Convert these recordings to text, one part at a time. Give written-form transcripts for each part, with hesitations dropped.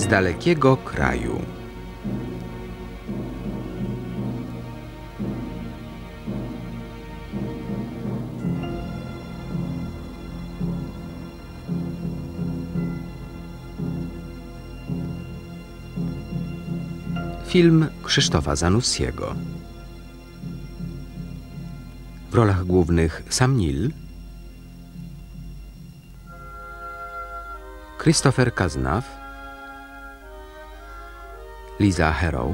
z dalekiego kraju. Film Krzysztofa Zanussiego. W rolach głównych Sam Neill, Christopher Cazenave, Lisa Harrow.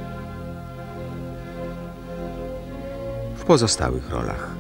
W pozostałych rolach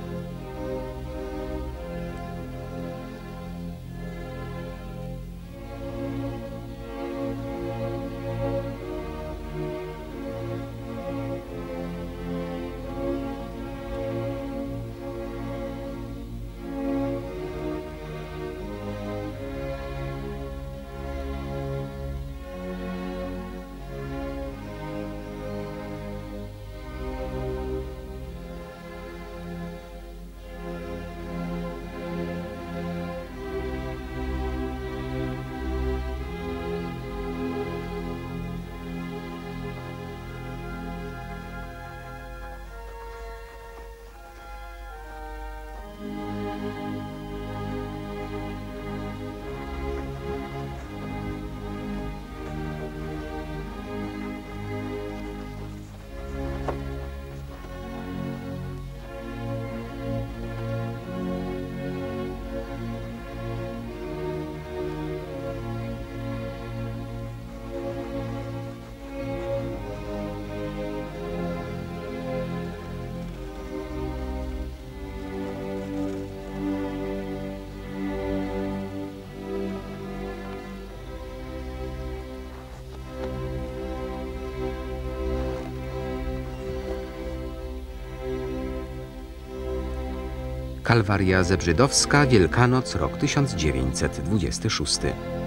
Kalwaria Zebrzydowska, Wielkanoc, rok 1926.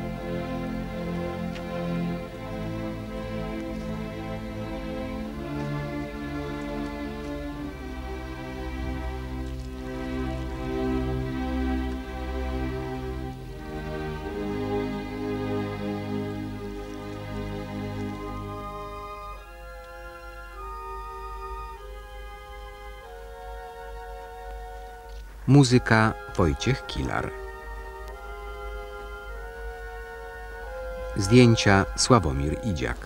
Muzyka Wojciech Kilar. Zdjęcia Sławomir Idziak.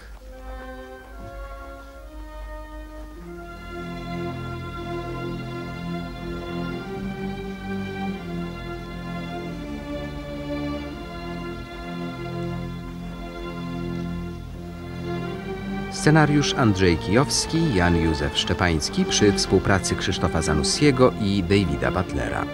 Scenariusz Andrzej Kijowski, Jan Józef Szczepański przy współpracy Krzysztofa Zanussiego i Davida Butlera.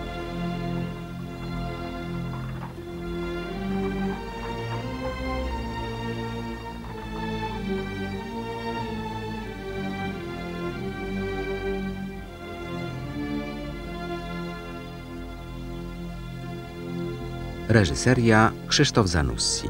Reżyseria Krzysztof Zanussi.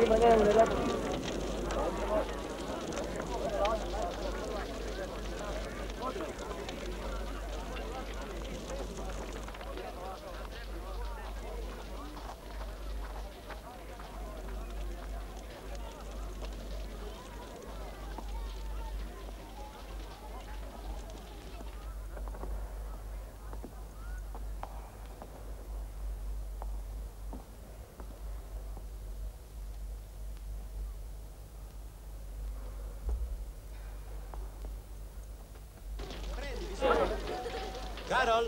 Carol!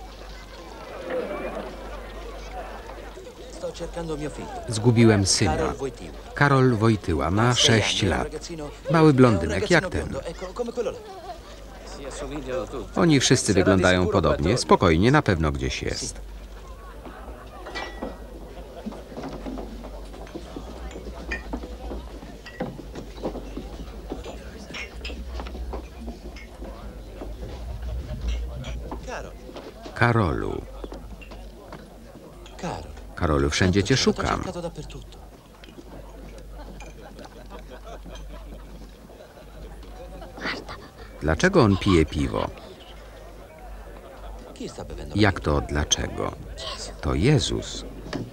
Sto cercando mio figlio. Zgubiłem syna. Carol Wojtyła. Karol Wojtyła ma 6 lat. Mały blondynek jak ten. Oni wszyscy wyglądają podobnie. Spokojnie, na pewno gdzieś jest. Karolu. Karolu, wszędzie cię szukam. Dlaczego on pije piwo? Jak to dlaczego? To Jezus.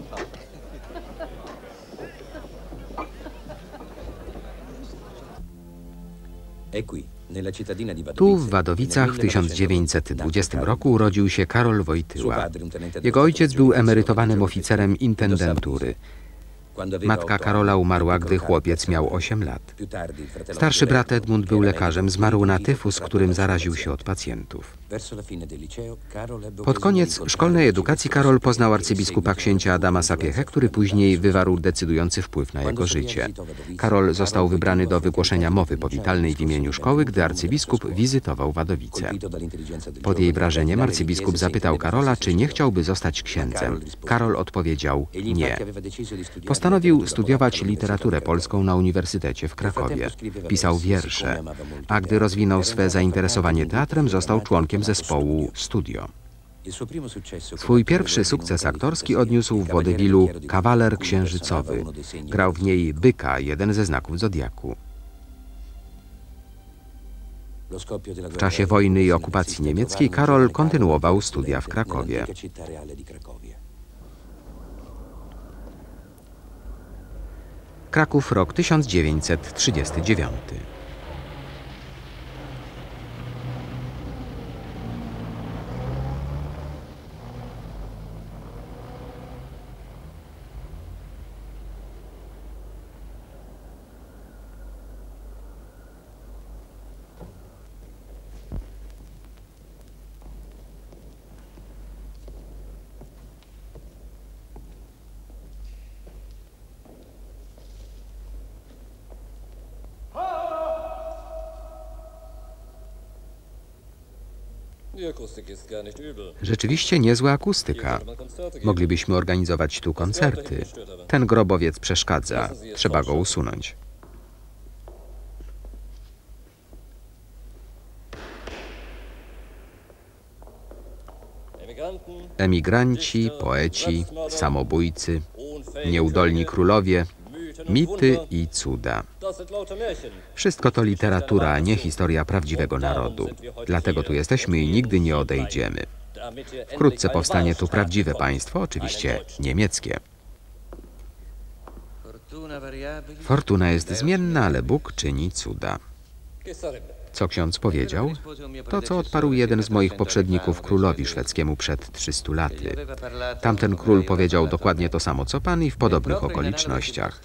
Tu w Wadowicach w 1920 roku urodził się Karol Wojtyła. Jego ojciec był emerytowanym oficerem intendentury. Matka Karola umarła, gdy chłopiec miał 8 lat. Starszy brat Edmund był lekarzem, zmarł na tyfus, którym zaraził się od pacjentów. Pod koniec szkolnej edukacji Karol poznał arcybiskupa księcia Adama Sapiehę, który później wywarł decydujący wpływ na jego życie. Karol został wybrany do wygłoszenia mowy powitalnej w imieniu szkoły, gdy arcybiskup wizytował Wadowice. Pod jej wrażeniem arcybiskup zapytał Karola, czy nie chciałby zostać księdzem. Karol odpowiedział nie. Postanowił studiować literaturę polską na Uniwersytecie w Krakowie. Pisał wiersze, a gdy rozwinął swe zainteresowanie teatrem, został członkiem zespołu Studio. Swój pierwszy sukces aktorski odniósł w wodewilu Kawaler Księżycowy. Grał w niej byka, jeden ze znaków zodiaku. W czasie wojny i okupacji niemieckiej Karol kontynuował studia w Krakowie. Kraków, rok 1939. Rzeczywiście niezła akustyka. Moglibyśmy organizować tu koncerty. Ten grobowiec przeszkadza. Trzeba go usunąć. Emigranci, poeci, samobójcy, nieudolni królowie, mity i cuda. Wszystko to literatura, a nie historia prawdziwego narodu. Dlatego tu jesteśmy i nigdy nie odejdziemy. Wkrótce powstanie tu prawdziwe państwo, oczywiście niemieckie. Fortuna jest zmienna, ale Bóg czyni cuda. Co ksiądz powiedział? To, co odparł jeden z moich poprzedników królowi szwedzkiemu przed 300 laty. Tamten król powiedział dokładnie to samo, co pan i w podobnych okolicznościach.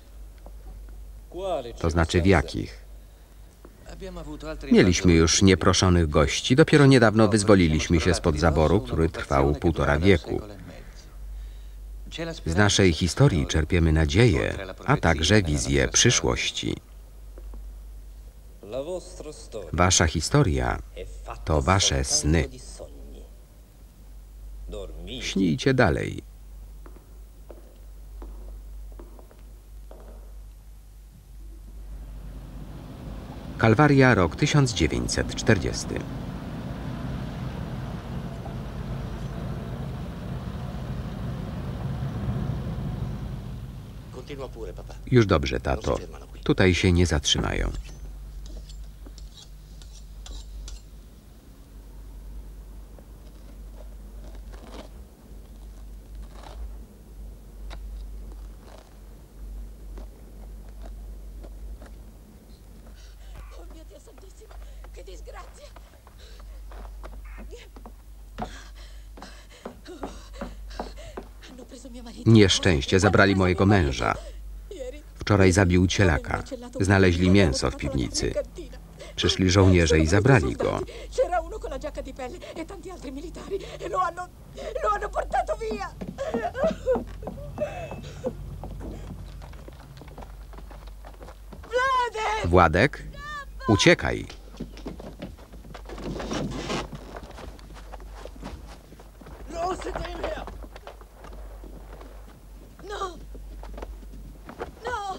To znaczy w jakich? Mieliśmy już nieproszonych gości. Dopiero niedawno wyzwoliliśmy się spod zaboru, który trwał 1,5 wieku. Z naszej historii czerpiemy nadzieję, a także wizję przyszłości. Wasza historia to wasze sny. Śnijcie dalej. Kalwaria, rok 1940. Continua pure, papà. Już dobrze, tato. Tutaj się nie zatrzymają. Oh mio Dio santissimo, che disgrazia! Hanno preso mio marito. Nieszczęście, zabrali mojego męża. Ieri Wczoraj zabił cielaka. Znaleźli mięso w piwnicy. Przyszli żołnierze i zabrali go. C'era uno con la giacca di pelle e tanti altri militari e lo hanno portato via. Wladek! Władek, uciekaj. Los, hinter ihm her! No! No!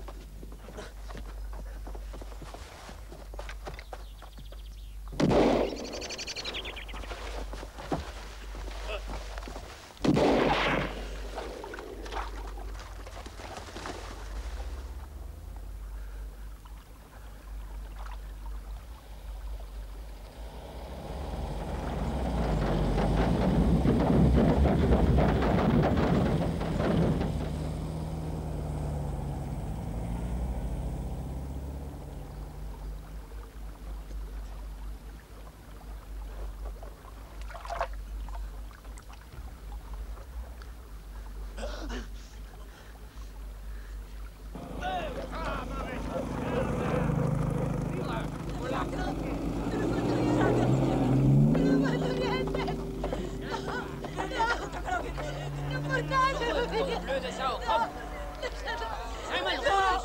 Blöde Sau, komm! Sei mal ruhig!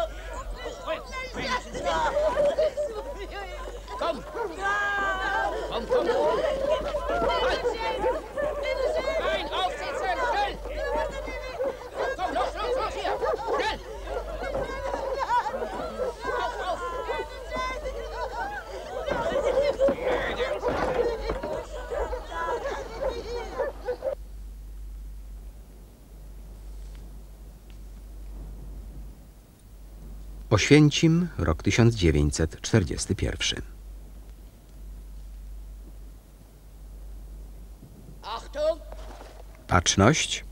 Komm! Komm, komm! Halt! Nein, aufsitzen! Schnell! Komm, los, los, los, hier! Schnell! Auf, auf! Oświęcim, rok 1941. Achtung! Baczność.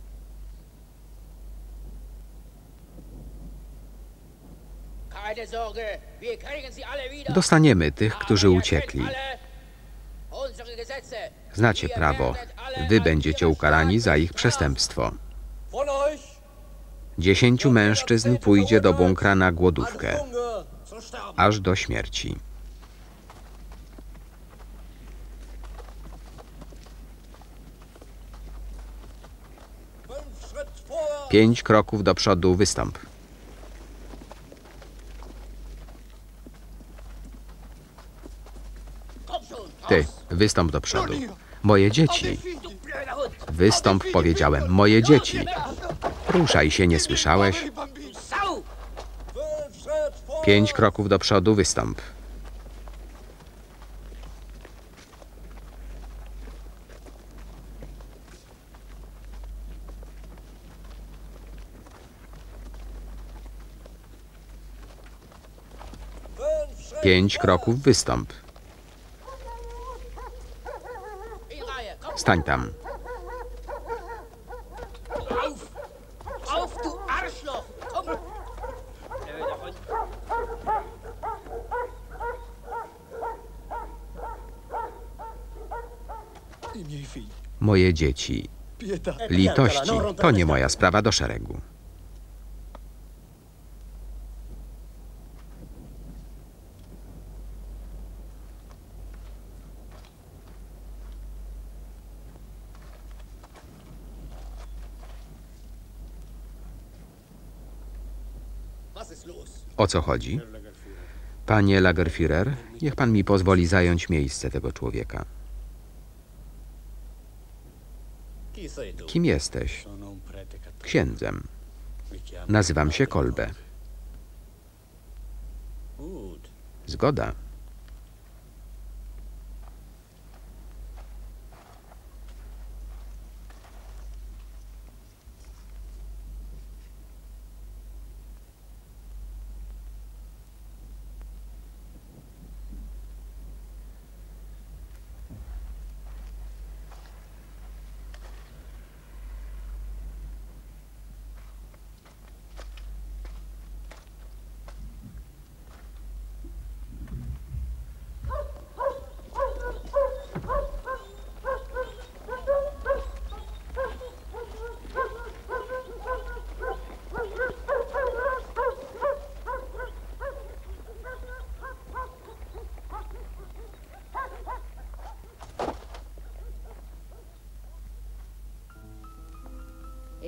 Keine Sorge, wir kriegen sie alle wieder. Dostaniemy tych, którzy uciekli. Unsere Gesetze. Znacie prawo. Wy będziecie ukarani za ich przestępstwo. Von euch 10 mężczyzn pójdzie do bunkra na głodówkę, Hunger zu sterben. aż do śmierci. Fünf Schritt vor. 5 kroków do przodu, wystąp. Komm schon, Ty, wystąp do przodu. Moje dzieci. Wystąp, powiedziałem. Moje dzieci. Ruszaj się, nie słyszałeś? Sau! 5 Schritt vor. 5 kroków do przodu, wystąp. Fünf Schritt. 5 kroków, wystąp. In Reihe, komm! Stań tam. Auf! Auf, du Arschloch! Komm! Blöder Hund. I miei figli. Moje dzieci. Pietà. Litości, to nie moja sprawa, do szeregu. Was ist los? O co chodzi? Panie Lagerführer, niech pan mi pozwoli zająć miejsce tego człowieka. Chi sei tu? Kim jesteś? Sono un prete cattolico. Księdzem. Mi chiamo Nazywam się Kolbe. Gut. Zgoda.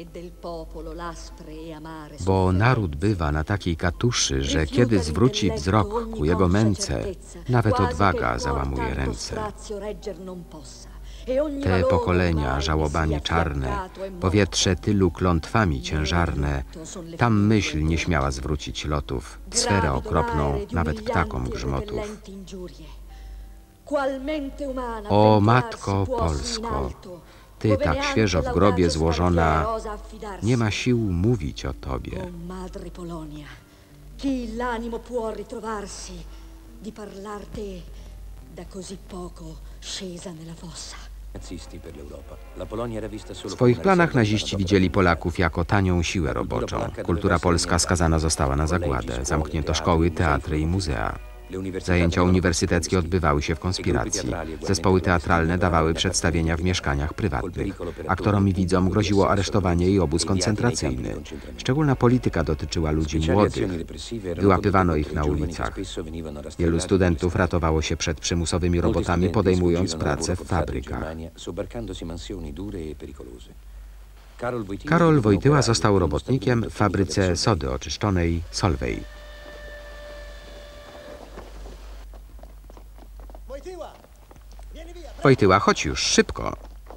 Bo naród bywa na takiej katuszy, że kiedy zwróci wzrok ku jego męce, nawet odwaga załamuje ręce. Te pokolenia żałobami czarne, powietrze tylu klątwami ciężarne, tam myśl nie śmiała zwrócić lotów, sferę okropną nawet ptakom grzmotów. O Matko Polsko, Ty tak świeżo w grobie złożona, nie ma sił mówić o Tobie. Chi l'animo può ritrovarsi di parlar te da così poco scesa nella fossa. W swoich planach naziści widzieli Polaków jako tanią siłę roboczą. Kultura polska skazana została na zagładę. Zamknięto szkoły, teatry i muzea. Zajęcia uniwersyteckie odbywały się w konspiracji. Zespoły teatralne dawały przedstawienia w mieszkaniach prywatnych. Aktorom i widzom groziło aresztowanie i obóz koncentracyjny. Szczególna polityka dotyczyła ludzi młodych. Wyłapywano ich na ulicach. Wielu studentów ratowało się przed przymusowymi robotami, podejmując pracę w fabrykach. Karol Wojtyła został robotnikiem w fabryce sody oczyszczonej Solvay. Wojtyła, chodź już, szybko.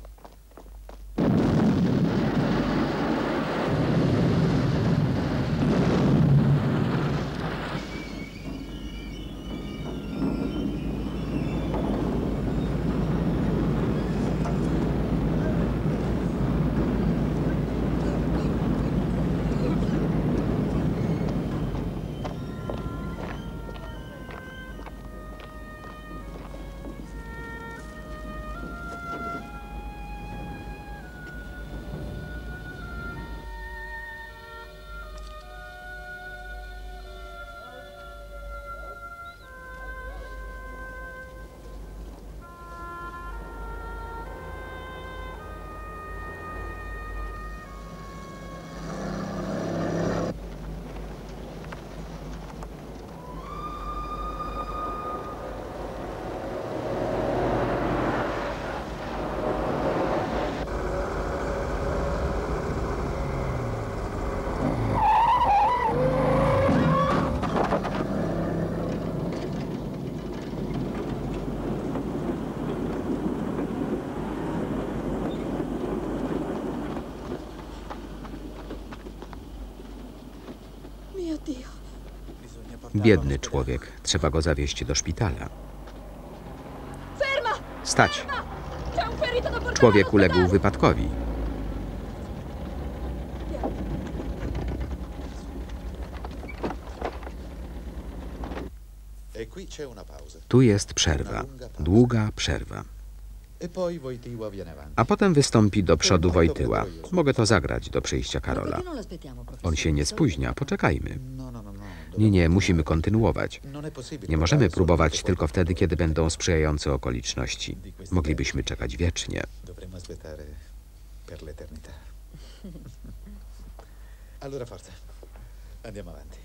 Biedny człowiek. Trzeba go zawieźć do szpitala. Stać! Człowiek uległ wypadkowi. Tu jest przerwa. Długa przerwa. A potem wystąpi do przodu Wojtyła. Mogę to zagrać do przyjścia Karola. On się nie spóźnia. Poczekajmy. Nie, musimy kontynuować. Nie możemy próbować tylko wtedy, kiedy będą sprzyjające okoliczności. Moglibyśmy czekać wiecznie. Allora forza, andiamo avanti.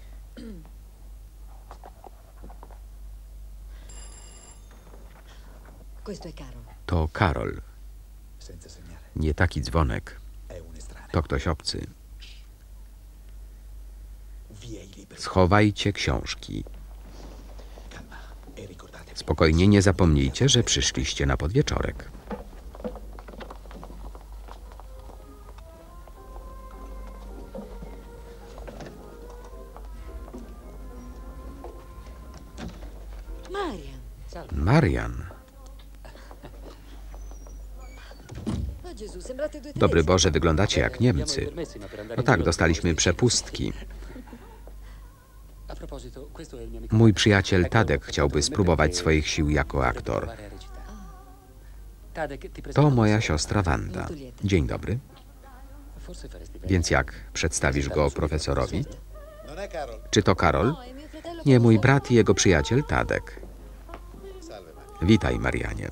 To Karol. Nie taki dzwonek. To ktoś obcy. Schowajcie książki. Spokojnie, nie zapomnijcie, że przyszliście na podwieczorek. Marian. Dobry Boże, wyglądacie jak Niemcy. No tak, dostaliśmy przepustki. Mój przyjaciel Tadek chciałby spróbować swoich sił jako aktor. To moja siostra Wanda. Dzień dobry. Więc jak? Przedstawisz go profesorowi? Czy to Karol? Nie, mój brat i jego przyjaciel Tadek. Witaj, Marianie.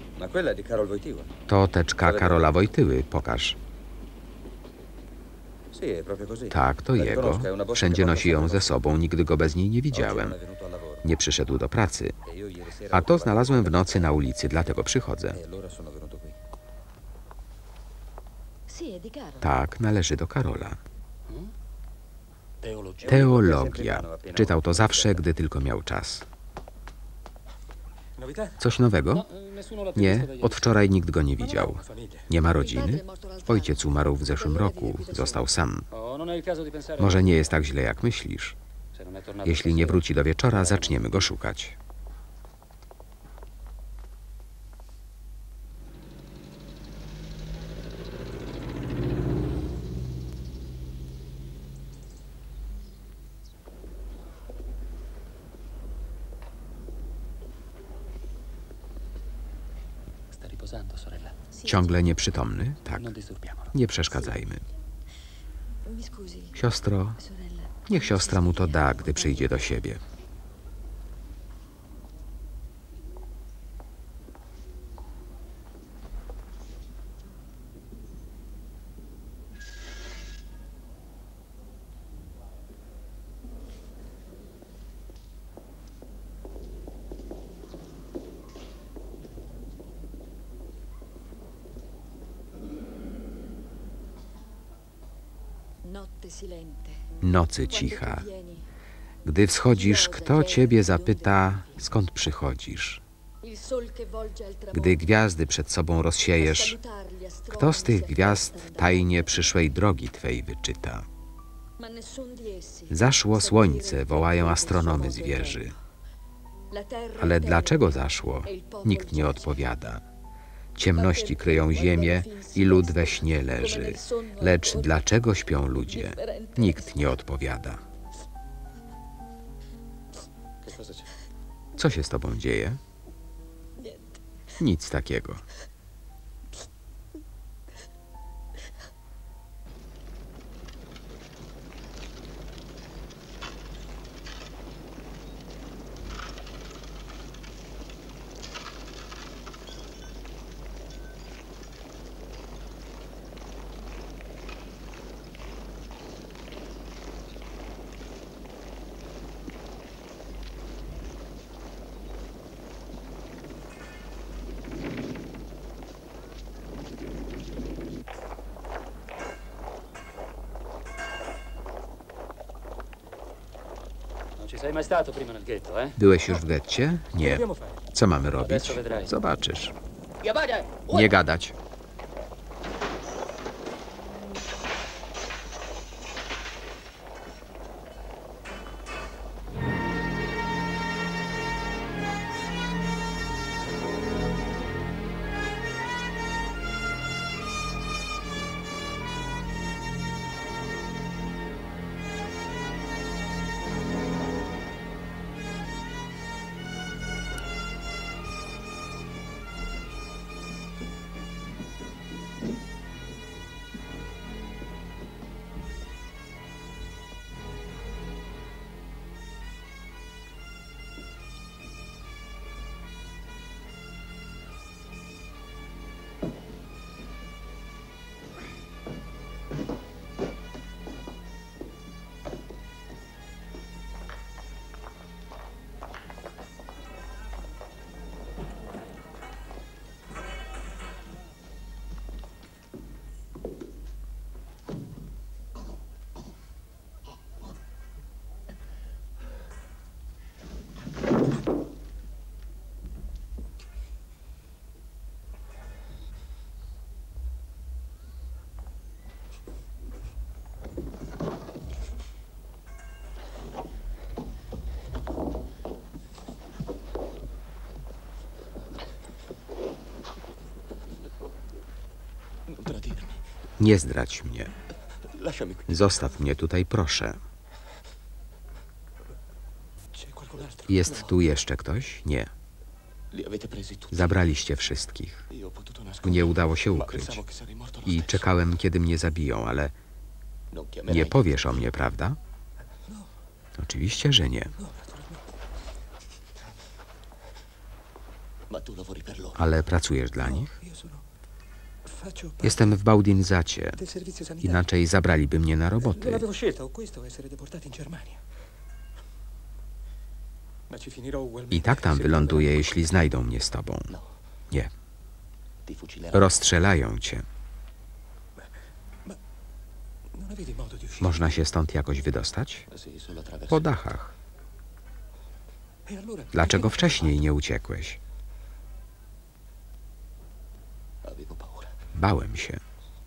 To teczka Karola Wojtyły. Pokaż. Tak, to jego. Wszędzie nosi ją ze sobą, nigdy go bez niej nie widziałem. Nie przyszedł do pracy. A to znalazłem w nocy na ulicy, dlatego przychodzę. Tak, należy do Karola. Teologia. Czytał to zawsze, gdy tylko miał czas. Coś nowego? Nie, od wczoraj nikt go nie widział. Nie ma rodziny? Ojciec umarł w zeszłym roku, został sam. Może nie jest tak źle, jak myślisz. Jeśli nie wróci do wieczora, zaczniemy go szukać. Ciągle nieprzytomny? Tak. Nie przeszkadzajmy. Siostro, niech siostra mu to da, gdy przyjdzie do siebie. Nocy cicha. Gdy wschodzisz, kto ciebie zapyta, skąd przychodzisz? Gdy gwiazdy przed sobą rozsiejesz, kto z tych gwiazd tajnie przyszłej drogi twej wyczyta? Zaszło słońce, wołają astronomy z wieży. Ale dlaczego zaszło? Nikt nie odpowiada. Ciemności kryją ziemię i lud we śnie leży. Lecz dlaczego śpią ludzie? Nikt nie odpowiada. Co się z tobą dzieje? Nic takiego. Byłeś już w getcie? Nie. Co mamy robić? Zobaczysz. Nie gadać. Nie zdradź mnie. Zostaw mnie tutaj, proszę. Jest tu jeszcze ktoś? Nie. Zabraliście wszystkich. Mnie udało się ukryć. I czekałem, kiedy mnie zabiją, ale nie powiesz o mnie, prawda? Oczywiście, że nie. Ale pracujesz dla nich? Jestem w Baudinzacie. Inaczej zabraliby mnie na roboty. I tak tam wyląduję, jeśli znajdą mnie z tobą. Nie. Rozstrzelają cię. Można się stąd jakoś wydostać? Po dachach. Dlaczego wcześniej nie uciekłeś? Bałem się.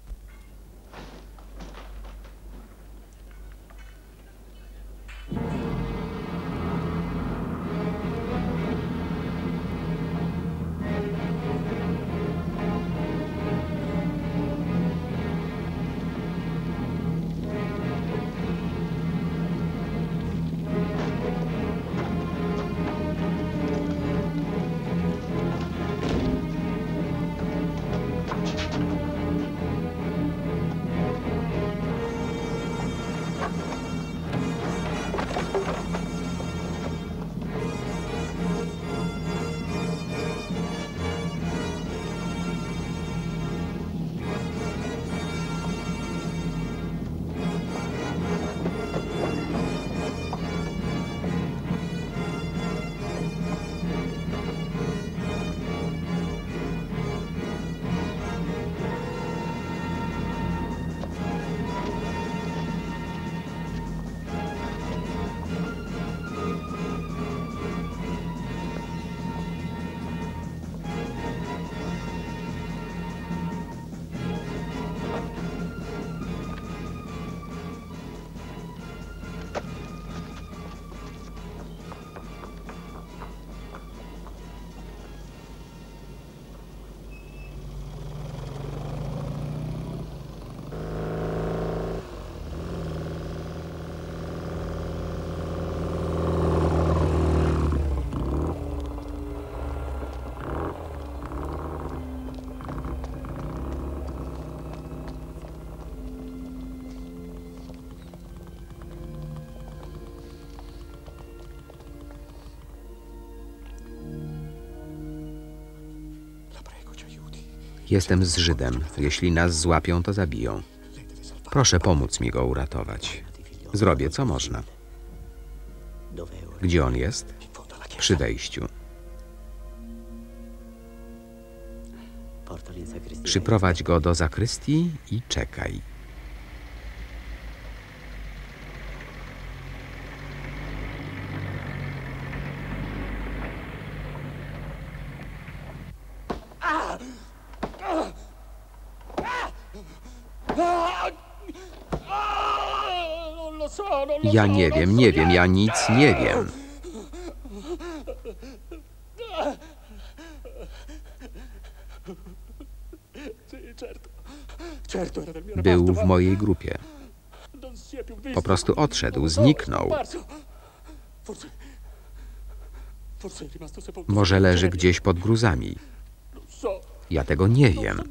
Jestem z Żydem. Jeśli nas złapią, to zabiją. Proszę pomóc mi go uratować. Zrobię, co można. Gdzie on jest? Przy wejściu. Przyprowadź go do zakrystii i czekaj. Ja nie wiem, ja nic nie wiem. Był w mojej grupie. Po prostu odszedł, zniknął. Może leży gdzieś pod gruzami. Ja tego nie wiem.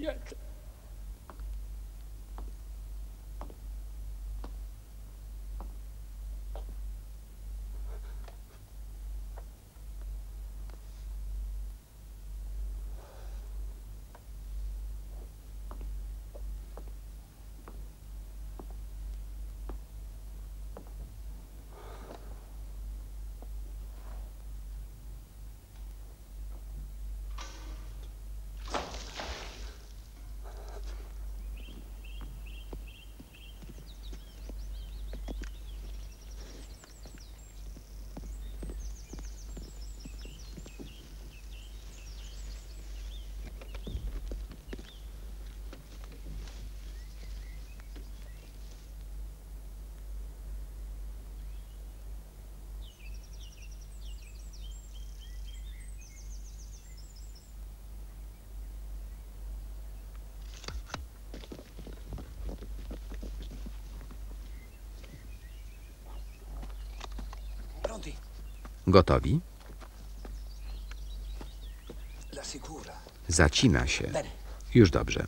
Gotowi? Zacina się. Już dobrze.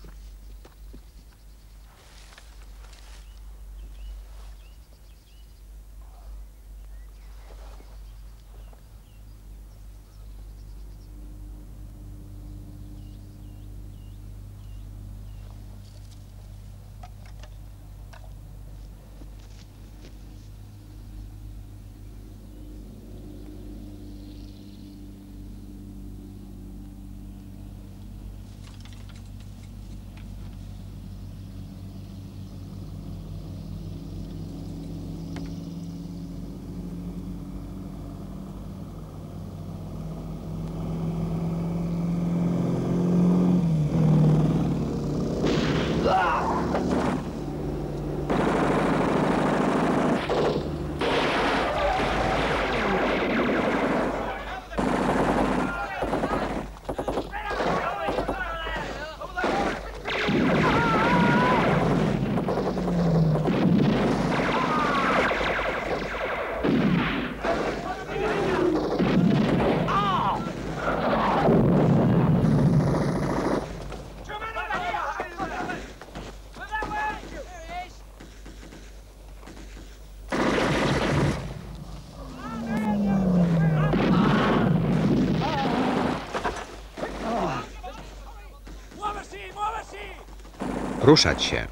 Ruszać się.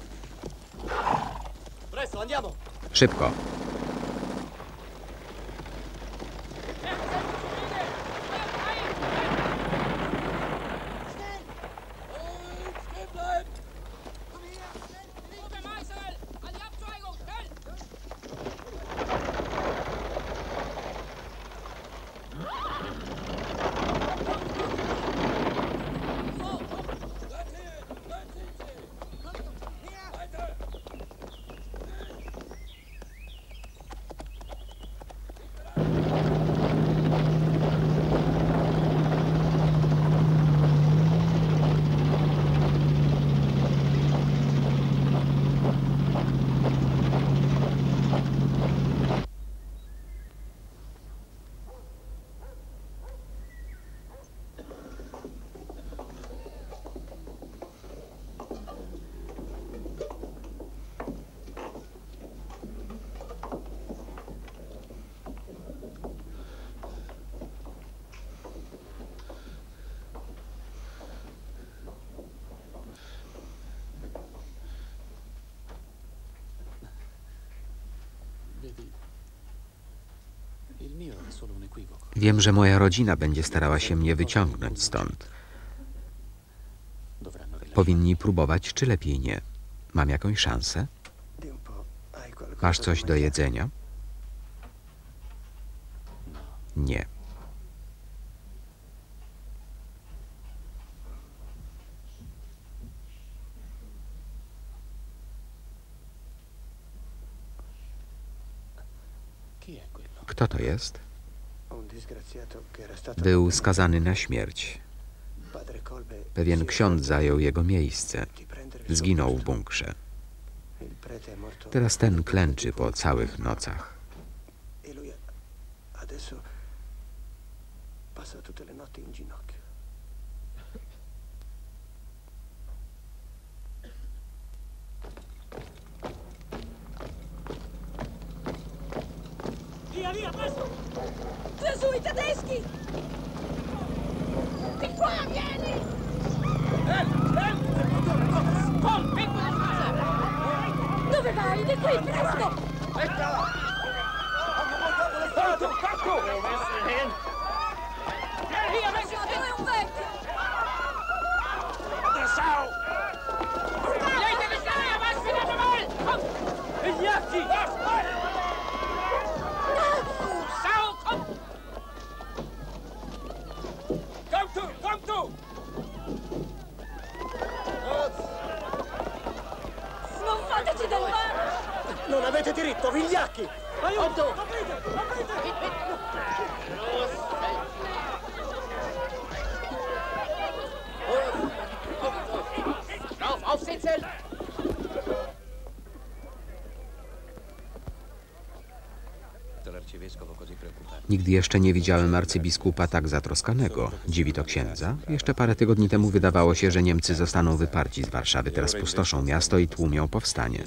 Presto, andiamo! Szybko. Wiem, że moja rodzina będzie starała się mnie wyciągnąć stąd. Powinni próbować, czy lepiej nie. Mam jakąś szansę? Masz coś do jedzenia? Nie. Kto to jest? Był skazany na śmierć. Pewien ksiądz zajął jego miejsce. Zginął w bunkrze. Teraz ten klęczy po całych nocach. Gesù, i tedeschi! Di qua, vieni! Dove vai? Di qui, presto! Via, dove è un vecchio? Non fateci del male! Non avete diritto, vigliacchi! Aiuto! Auf, aufsitzen! Nigdy jeszcze nie widziałem arcybiskupa tak zatroskanego. Dziwi to księdza. Jeszcze parę tygodni temu wydawało się, że Niemcy zostaną wyparci z Warszawy. Teraz pustoszą miasto i tłumią powstanie.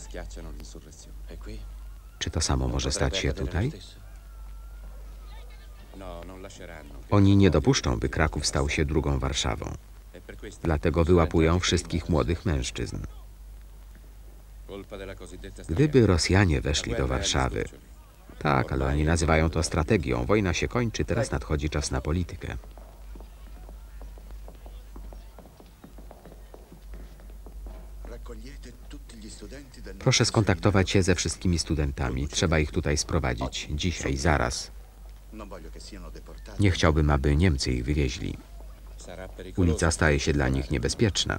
Czy to samo może stać się tutaj? Oni nie dopuszczą, by Kraków stał się drugą Warszawą. Dlatego wyłapują wszystkich młodych mężczyzn. Gdyby Rosjanie weszli do Warszawy... Tak, ale oni nazywają to strategią. Wojna się kończy, teraz nadchodzi czas na politykę. Proszę skontaktować się ze wszystkimi studentami. Trzeba ich tutaj sprowadzić. Dzisiaj, zaraz. Nie chciałbym, aby Niemcy ich wywieźli. Ulica staje się dla nich niebezpieczna.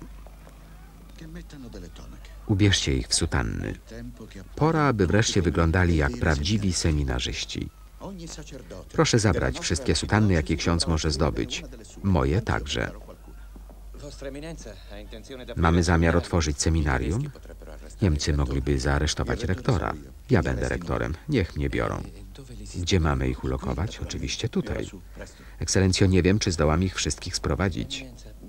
Ubierzcie ich w sutanny. Pora, aby wreszcie wyglądali jak prawdziwi seminarzyści. Proszę zabrać wszystkie sutanny, jakie ksiądz może zdobyć. Moje także. Mamy zamiar otworzyć seminarium. Niemcy mogliby zaaresztować rektora. Ja będę rektorem. Niech mnie biorą. Gdzie mamy ich ulokować? Oczywiście tutaj. Ekscelencjo, nie wiem, czy zdołam ich wszystkich sprowadzić.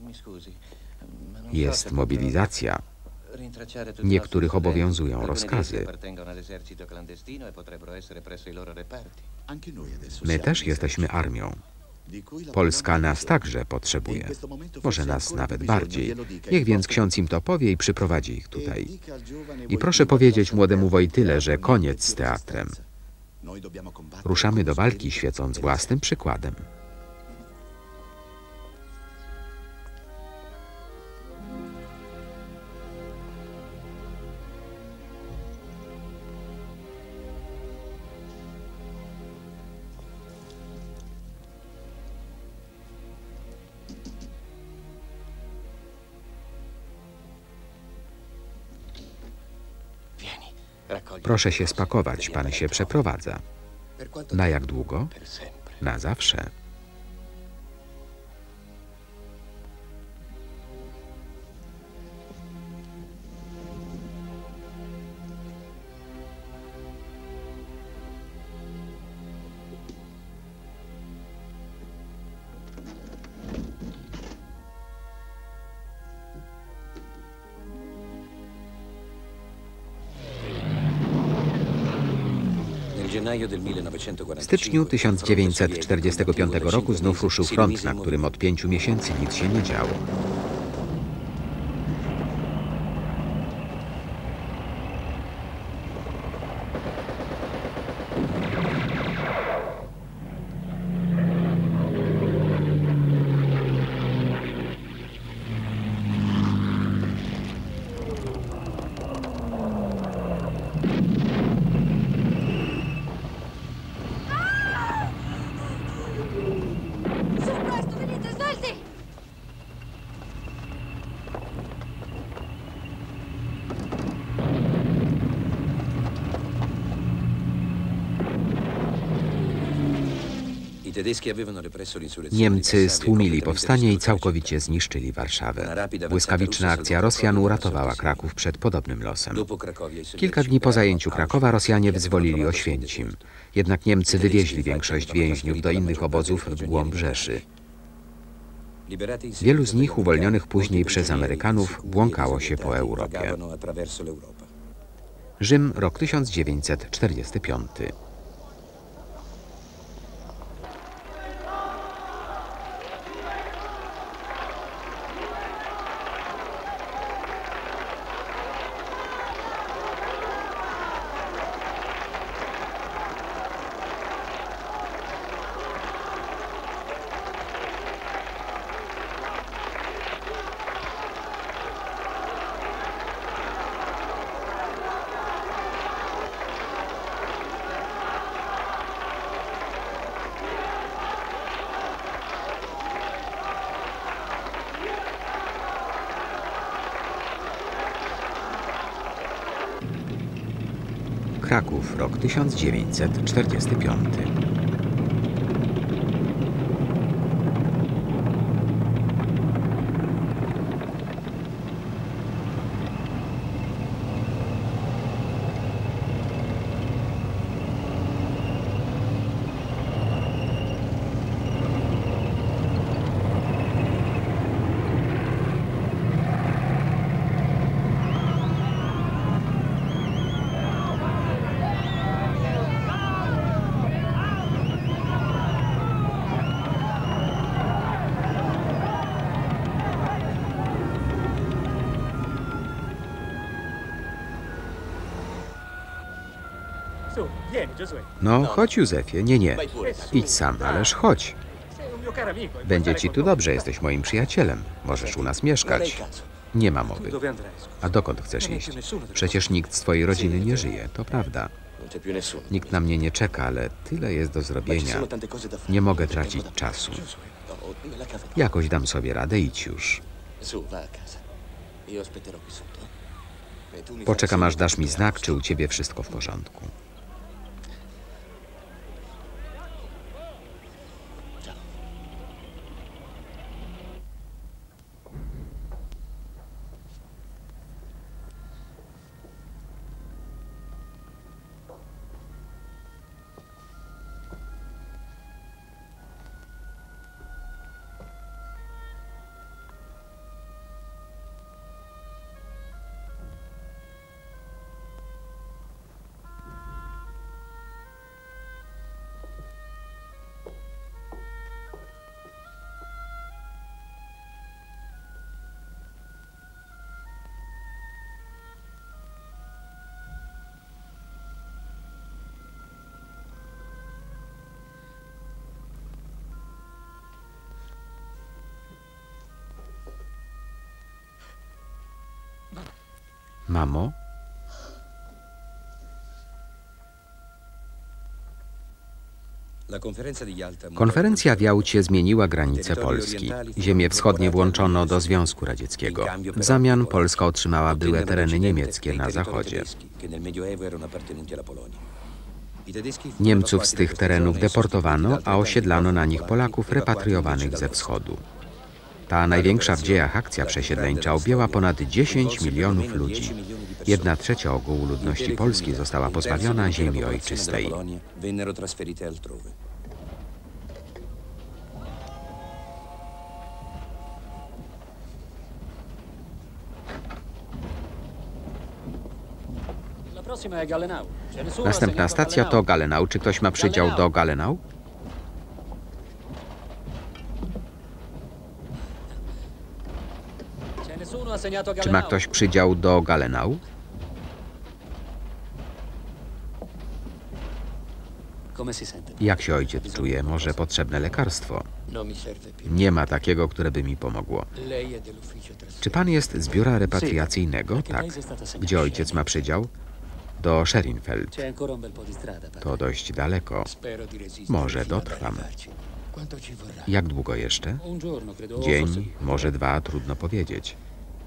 Jest mobilizacja. Niektórych obowiązują rozkazy. My też jesteśmy armią. Polska nas także potrzebuje. Może nas nawet bardziej. Niech więc ksiądz im to powie i przyprowadzi ich tutaj. I proszę powiedzieć młodemu Wojtyle, że koniec z teatrem. Ruszamy do walki, świecąc własnym przykładem. Proszę się spakować, pan się przeprowadza. Na jak długo? Na zawsze. W styczniu 1945 roku znów ruszył front, na którym od 5 miesięcy nic się nie działo. Niemcy stłumili powstanie i całkowicie zniszczyli Warszawę. Błyskawiczna akcja Rosjan uratowała Kraków przed podobnym losem. Kilka dni po zajęciu Krakowa Rosjanie wyzwolili Oświęcim. Jednak Niemcy wywieźli większość więźniów do innych obozów w głąb Rzeszy. Wielu z nich, uwolnionych później przez Amerykanów, błąkało się po Europie. Rzym, rok 1945. Kraków, rok 1945. No, chodź, Józefie. Nie. Idź sam, ależ chodź. Będzie ci tu dobrze, jesteś moim przyjacielem. Możesz u nas mieszkać. Nie ma mowy. A dokąd chcesz iść? Przecież nikt z twojej rodziny nie żyje, to prawda. Nikt na mnie nie czeka, ale tyle jest do zrobienia. Nie mogę tracić czasu. Jakoś dam sobie radę, idź już. Poczekam, aż dasz mi znak, czy u ciebie wszystko w porządku. Mamo? Konferencja w Jałcie zmieniła granice Polski. Ziemie wschodnie włączono do Związku Radzieckiego. W zamian Polska otrzymała były tereny niemieckie na zachodzie. Niemców z tych terenów deportowano, a osiedlano na nich Polaków repatriowanych ze wschodu. Ta największa w dziejach akcja przesiedleńcza objęła ponad 10 milionów ludzi. 1/3 ogółu ludności polskiej została pozbawiona ziemi ojczystej. Następna stacja to Gallenau. Czy ktoś ma przydział do Gallenau? Czy ma ktoś przydział do Gallenau? Jak się ojciec czuje? Może potrzebne lekarstwo? Nie ma takiego, które by mi pomogło. Czy pan jest z biura repatriacyjnego? Tak. Gdzie ojciec ma przydział? Do Scherinfeld. To dość daleko. Może dotrwam. Jak długo jeszcze? Dzień, może 2, trudno powiedzieć.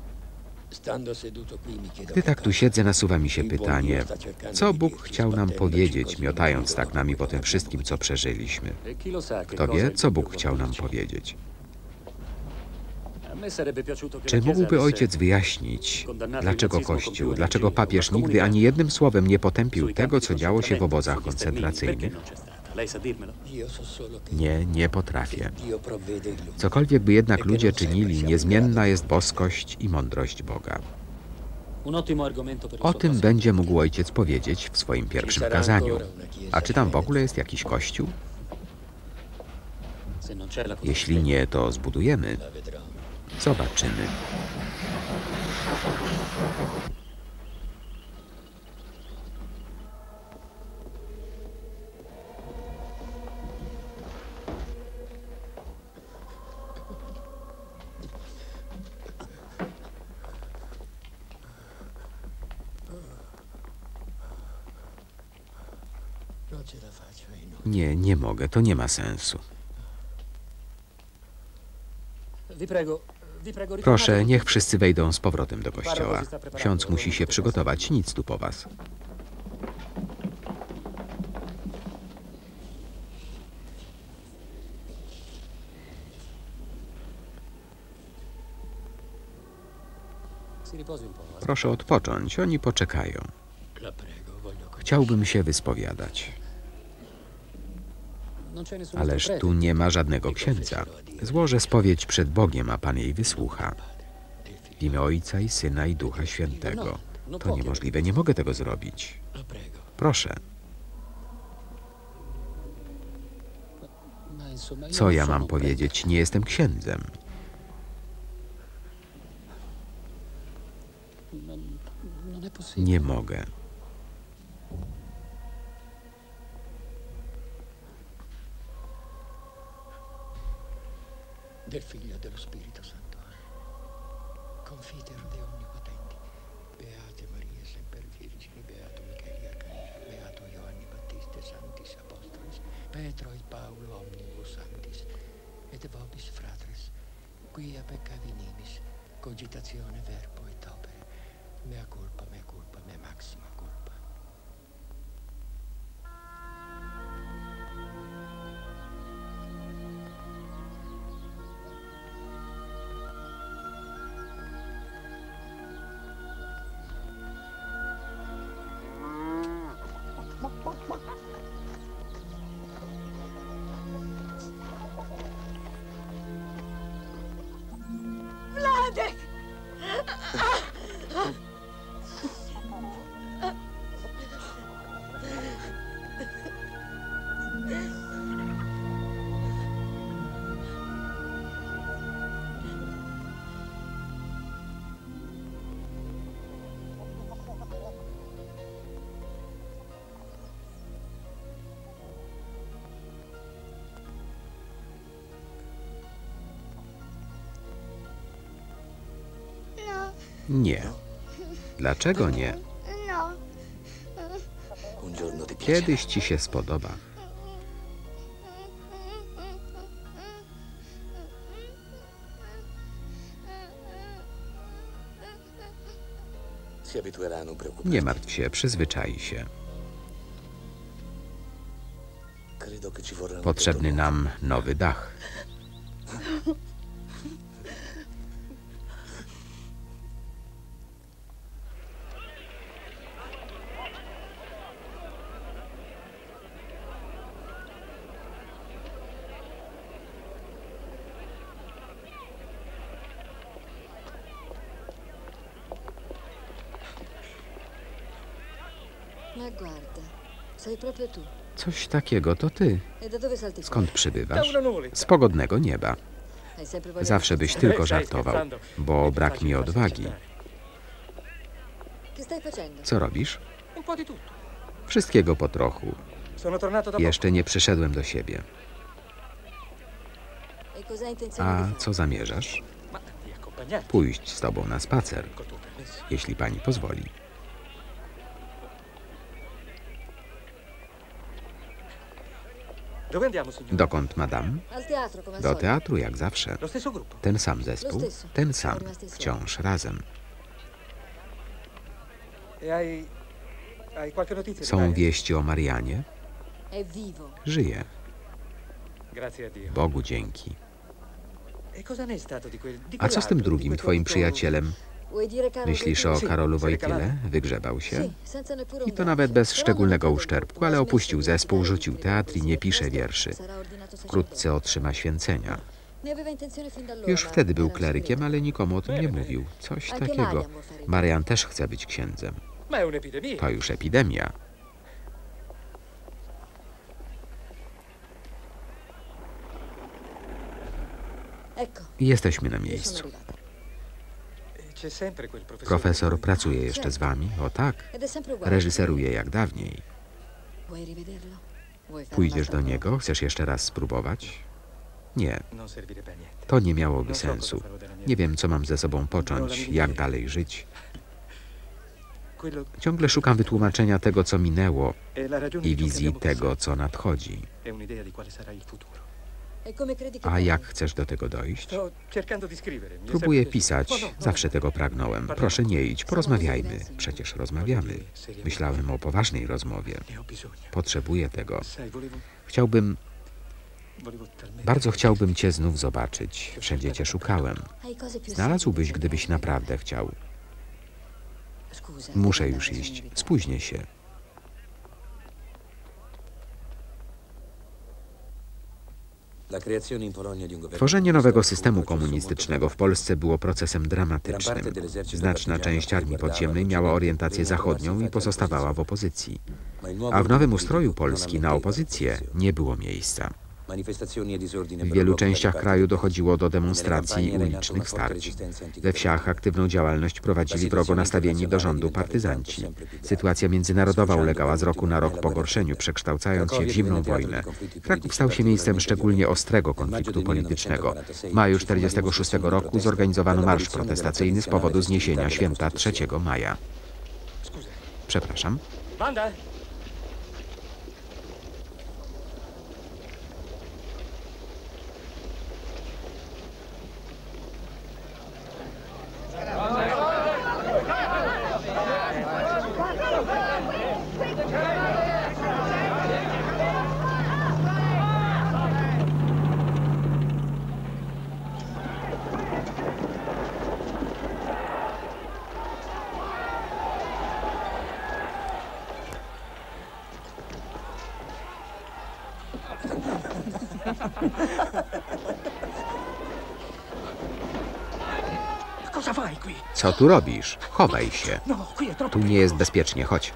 Gdy tak tu siedzę, nasuwa mi się pytanie, co Bóg chciał nam powiedzieć, miotając tak nami po tym wszystkim, co przeżyliśmy. Kto wie, co Bóg chciał nam powiedzieć? Czy mógłby ojciec wyjaśnić, dlaczego Kościół, dlaczego papież nigdy ani jednym słowem nie potępił tego, co działo się w obozach koncentracyjnych? Nie, nie potrafię. Cokolwiek by jednak ludzie czynili, niezmienna jest boskość i mądrość Boga. O tym będzie mógł ojciec powiedzieć w swoim pierwszym kazaniu. A czy tam w ogóle jest jakiś kościół? Jeśli nie, to zbudujemy. Zobaczymy. Nie, nie mogę. To nie ma sensu. Proszę, niech wszyscy wejdą z powrotem do kościoła. Ksiądz musi się przygotować. Nic tu po was. Proszę odpocząć. Oni poczekają. Chciałbym się wyspowiadać. Ależ tu nie ma żadnego księdza. Złożę spowiedź przed Bogiem, a Pan jej wysłucha. W imię Ojca i Syna i Ducha Świętego. To niemożliwe, nie mogę tego zrobić. Proszę. Co ja mam powiedzieć? Nie jestem księdzem. Nie mogę. Del Figlio e dello Spirito Santo. Confiteor de Onnipotenti, Beate Maria Semper Virgine, Beato Michele Arcangelo, Beato Ioanni Battista, Sanctis Apostolis, Petro et Paulo omnibus sanctis, et vobis fratres, quia peccavi nimis, cogitatione verbo et opere, mea culpa, mea maxima culpa. Wladek! Nie. Dlaczego nie? Kiedyś ci się spodoba. Nie martw się, przyzwyczai się. Potrzebny nam nowy dach. Ma guarda, sei proprio tu. Coś takiego to ty. E da dove salti Skąd fuori? przybywasz? Z pogodnego nieba. Hai sempre voglia Zawsze di byś tylko żartował, bo brak mi odwagi. Che stai facendo? Co robisz? Un po' di tutto. Wszystkiego po trochu. Sono tornato da poco. Jeszcze nie przyszedłem do siebie. E cosa hai intenzione A di fare? co zamierzasz? Ma di accompagnarti Pójść z tobą na spacer, col tuo permesso. jeśli pani pozwoli. Dove andiamo, signore? Dokąd, madam? Al teatro, come al Do solito. teatru, jak zawsze. Lo stesso gruppo. Ten sam zespół, ten sam, wciąż razem. E hai qualche notizia di Są Marian? wieści o Marianie? È vivo. Żyje. Grazie a Dio. Bogu dzięki. E cosa ne è stato di quel di A co z tym quell'altro, di drugim quel twoim tuo- przyjacielem? Vuoi dire Carlo Myślisz Wojtyła? o Karolu Wojtyle? Wygrzebał się? Sì, senza neppure un I to danno. nawet bez Però szczególnego non ha uszczerbku, detto, ale ha opuścił smesso di zespół, recitare rzucił in teatr i nie pisze presto wierszy. sarà ordinato Wkrótce sacerdote. otrzyma święcenia. Ne aveva intenzione fin da allora, Już ma wtedy był era un klerykiem, segreto. ale nikomu o tym nie mówił. Coś Anche takiego. Marian vuol fare il Marian też chce być księdzem. Ma è un'epidemia. To już epidemia. Ecco, Jesteśmy na io sono miejscu. arrivata. C'è sempre quel professore. Profesor pracuje jeszcze z wami? O tak. Ed è sempre uguale. Reżyseruje jak dawniej. Vuoi rivederlo? Vuoi fare Pójdziesz un'altra do prova? niego? Chcesz jeszcze raz spróbować? Nie, Non servirebbe a niente. to nie miałoby sensu. Nie wiem, co mam ze sobą począć, jak dalej żyć. Quello Ciągle szukam wytłumaczenia tego, co minęło è la ragione i di ciò che wizji abbiamo tego, passato. co nadchodzi. È un'idea di quale sarà il futuro. E come credi che A farò? jak chcesz do tego dojść? Sto cercando di scrivere. Mi è Próbuję sempre pisać, piaciuto. No, no, zawsze tego pragnąłem. Proszę nie idź, porozmawiajmy. Przecież rozmawiamy. Myślałem o poważnej rozmowie. ne ho bisogno. Potrzebuję tego. Sai, volevo talmente... Bardzo chciałbym cię znów zobaczyć. Wszędzie cię szukałem. Hai cose più Znalazłbyś, semplici gdybyś da fare. naprawdę chciał. Scusa, Muszę devo już andare, iść. sono in ritardo. Spóźnię się. Tworzenie nowego systemu komunistycznego w Polsce było procesem dramatycznym. Znaczna część armii podziemnej miała orientację zachodnią i pozostawała w opozycji. A w nowym ustroju Polski na opozycję nie było miejsca. W wielu częściach kraju dochodziło do demonstracji i ulicznych starć. We wsiach aktywną działalność prowadzili wrogo nastawieni do rządu partyzanci. Sytuacja międzynarodowa ulegała z roku na rok pogorszeniu, przekształcając się w zimną wojnę. Kraków stał się miejscem szczególnie ostrego konfliktu politycznego. W maju 1946 roku zorganizowano marsz protestacyjny z powodu zniesienia święta 3 maja. Przepraszam. Wanda? Cosa fai qui? Co tu robisz? Chowaj się. No, qui è troppo... Tu nie jest bezpiecznie, chodź.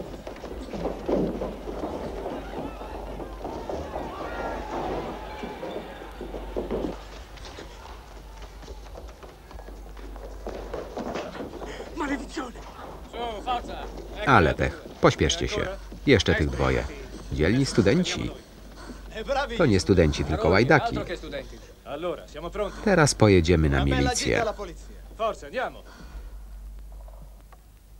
Maledizione! Ale pech. Pośpieszcie się. Jeszcze tych dwoje. Dzielni studenci. To nie studenci, tylko łajdaki. Allora, siamo pronti? Teraz pojedziemy na milicję. Forza, andiamo!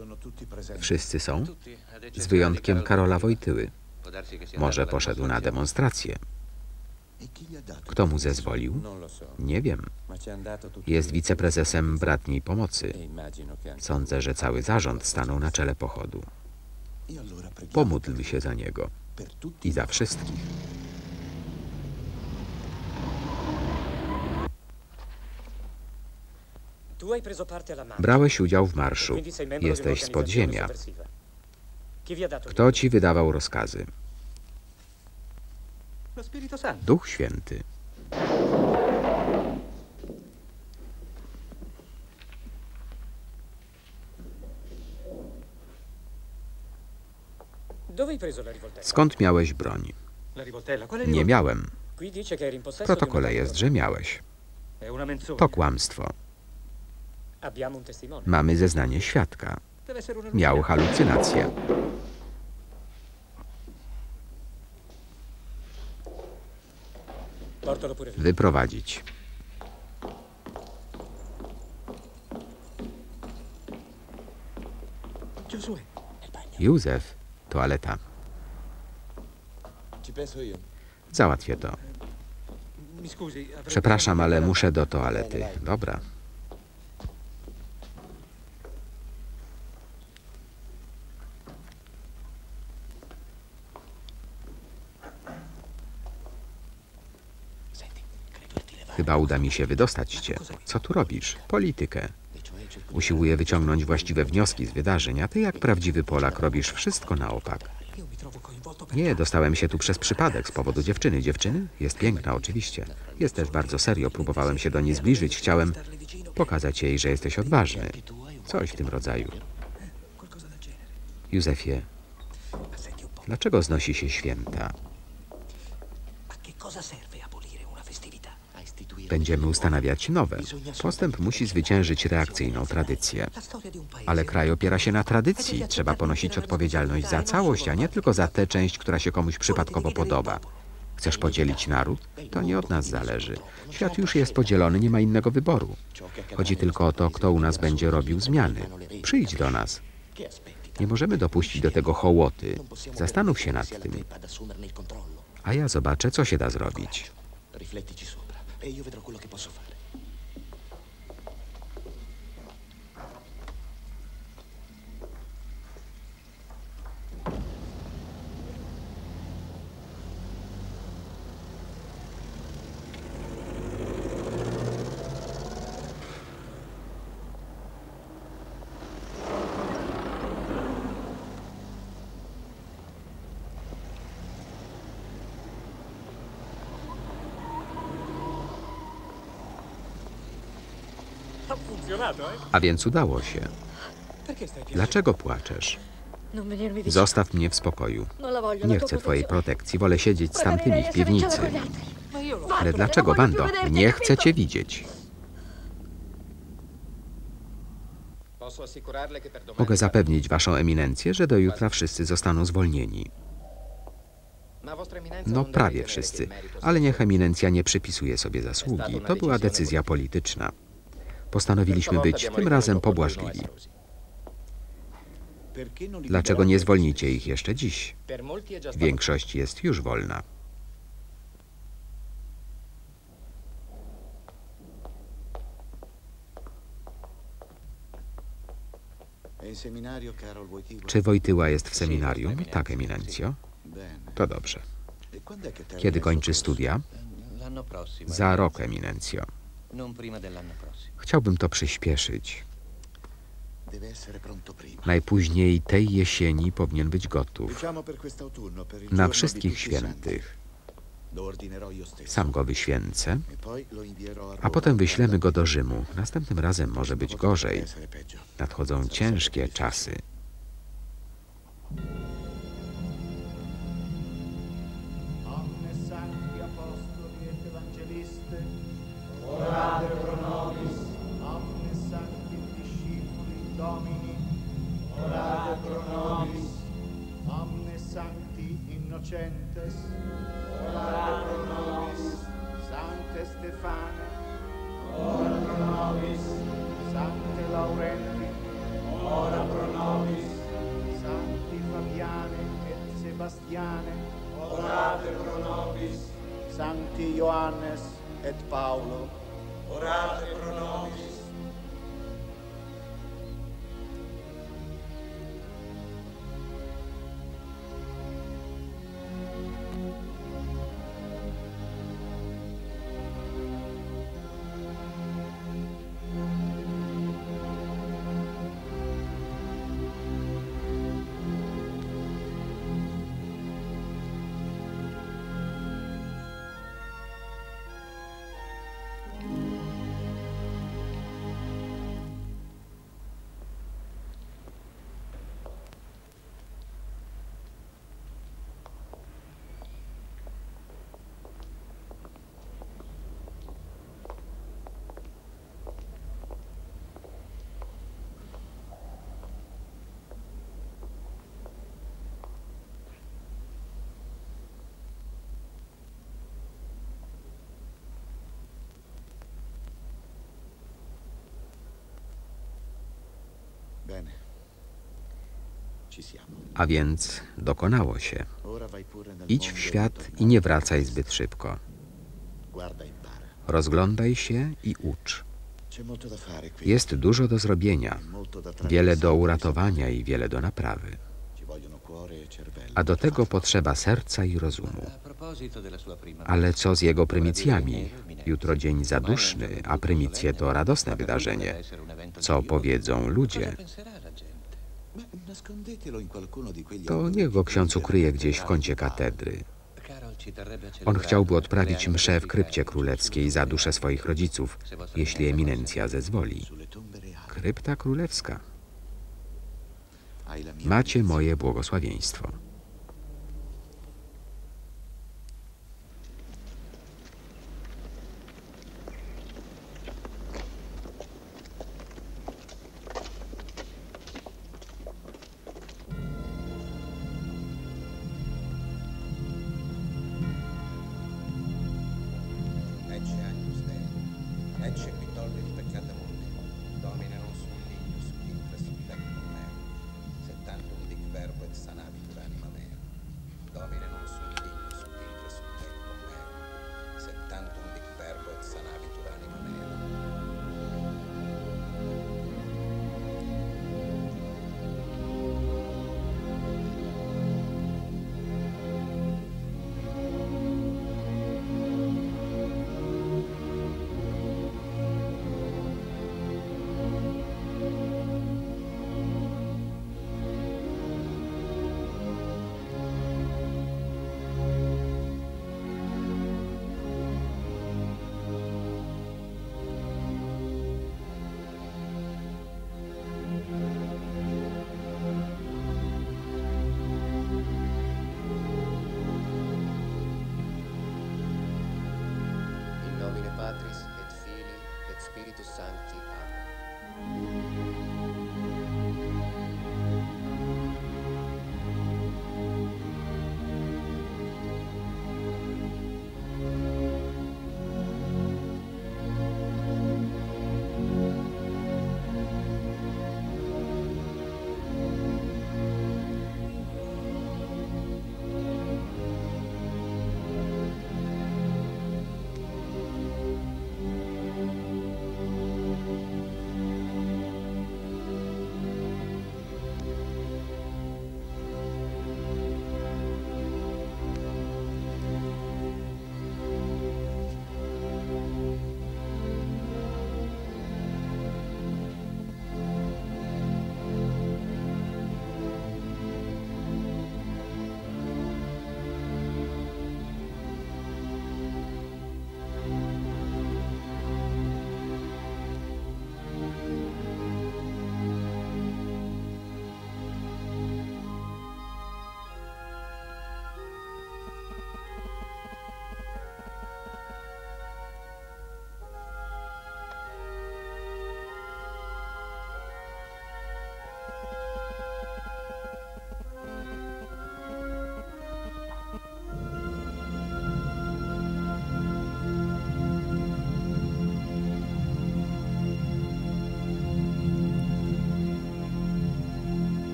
Wszyscy są, z wyjątkiem Karola Wojtyły. Może poszedł na demonstrację. Kto mu zezwolił? Nie wiem. Jest wiceprezesem Bratniej Pomocy. Sądzę, że cały zarząd stanął na czele pochodu. Pomódlmy się za niego i za wszystkich. Brałeś udział w marszu. Jesteś z podziemia. Kto ci wydawał rozkazy? Duch Święty. Skąd miałeś broń? Nie miałem. W protokole jest, że miałeś. To kłamstwo. Mamy zeznanie świadka. Miał halucynacje. Wyprowadzić. Józef, toaleta. Załatwię to. Przepraszam, ale muszę do toalety. Dobra. Chyba uda mi się wydostać cię. Co tu robisz? Politykę. Usiłuję wyciągnąć właściwe wnioski z wydarzeń, a ty jak prawdziwy Polak robisz wszystko na opak. Nie, dostałem się tu przez przypadek z powodu dziewczyny. Dziewczyny? Jest piękna, oczywiście. Jest też bardzo serio. Próbowałem się do niej zbliżyć. Chciałem pokazać jej, że jesteś odważny. Coś w tym rodzaju. Józefie, dlaczego znosi się święta? Będziemy ustanawiać nowe. Postęp musi zwyciężyć reakcyjną tradycję. Ale kraj opiera się na tradycji. Trzeba ponosić odpowiedzialność za całość, a nie tylko za tę część, która się komuś przypadkowo podoba. Chcesz podzielić naród? To nie od nas zależy. Świat już jest podzielony, nie ma innego wyboru. Chodzi tylko o to, kto u nas będzie robił zmiany. Przyjdź do nas. Nie możemy dopuścić do tego hołoty. Zastanów się nad tym. A ja zobaczę, co się da zrobić. E io vedrò quello che posso fare. A więc udało się. Dlaczego płaczesz? Zostaw mnie w spokoju. Nie chcę twojej protekcji, wolę siedzieć z tamtymi w piwnicy. Ale dlaczego, Wando? Nie chcę cię widzieć. Mogę zapewnić waszą eminencję, że do jutra wszyscy zostaną zwolnieni. No prawie wszyscy, ale niech eminencja nie przypisuje sobie zasługi. To była decyzja polityczna. Postanowiliśmy być tym razem pobłażliwi. Dlaczego nie zwolnicie ich jeszcze dziś? Większość jest już wolna. Czy Wojtyła jest w seminarium? Tak, eminencjo. To dobrze. Kiedy kończy studia? Za rok, eminencjo. Chciałbym to przyspieszyć. Najpóźniej tej jesieni powinien być gotów. Na wszystkich świętych. Sam go wyświęcę, a potem wyślemy go do Rzymu. Następnym razem może być gorzej. Nadchodzą ciężkie czasy. Orate pro nobis, omnes sancti discipuli Domini. Orate pro nobis, omnes sancti innocentes. Orate pro nobis, Sancte Stefane. Ora pro nobis, Sancte Laurenti. Ora pro nobis. Sebastiane, orate pro nobis. Sancti Ioannes et Paulo, orate pro nobis. Bene. Ci siamo. A więc dokonało się. Ora vai pure nel Idź w mondo świat e i nie wracaj zbyt szybko. guarda e impara. Rozglądaj się i ucz. C'è molto da fare qui. Jest dużo do zrobienia, Molto da wiele do attraversare. uratowania i wiele do naprawy. Ci vogliono cuore e cervello. A do tego potrzeba serca i rozumu. Ale co z jego prymicjami? Jutro dzień zaduszny, a prymicje to radosne wydarzenie. Co powiedzą ludzie? Ma nascondetelo in qualcuno di quegli To niech go ksiądz ukryje gdzieś w kącie katedry. On chciałby odprawić mszę w krypcie królewskiej za duszę swoich rodziców, jeśli eminencja zezwoli. sulle tombe reali. Krypta królewska. Hai la mia Macie moje błogosławieństwo. Ecce Agnus Dei, ecce qui tolli il peccato mundi, domine non sum dignus, quinque sum tecum meo, se tantum dic verbo et sanavitur anima mea. Domine non sum dignus, quinque sum tecum meo, se tantum dic verbo et sanavitur anima mea. In nomine Patris et Filii et Spiritus Sancti. Amen.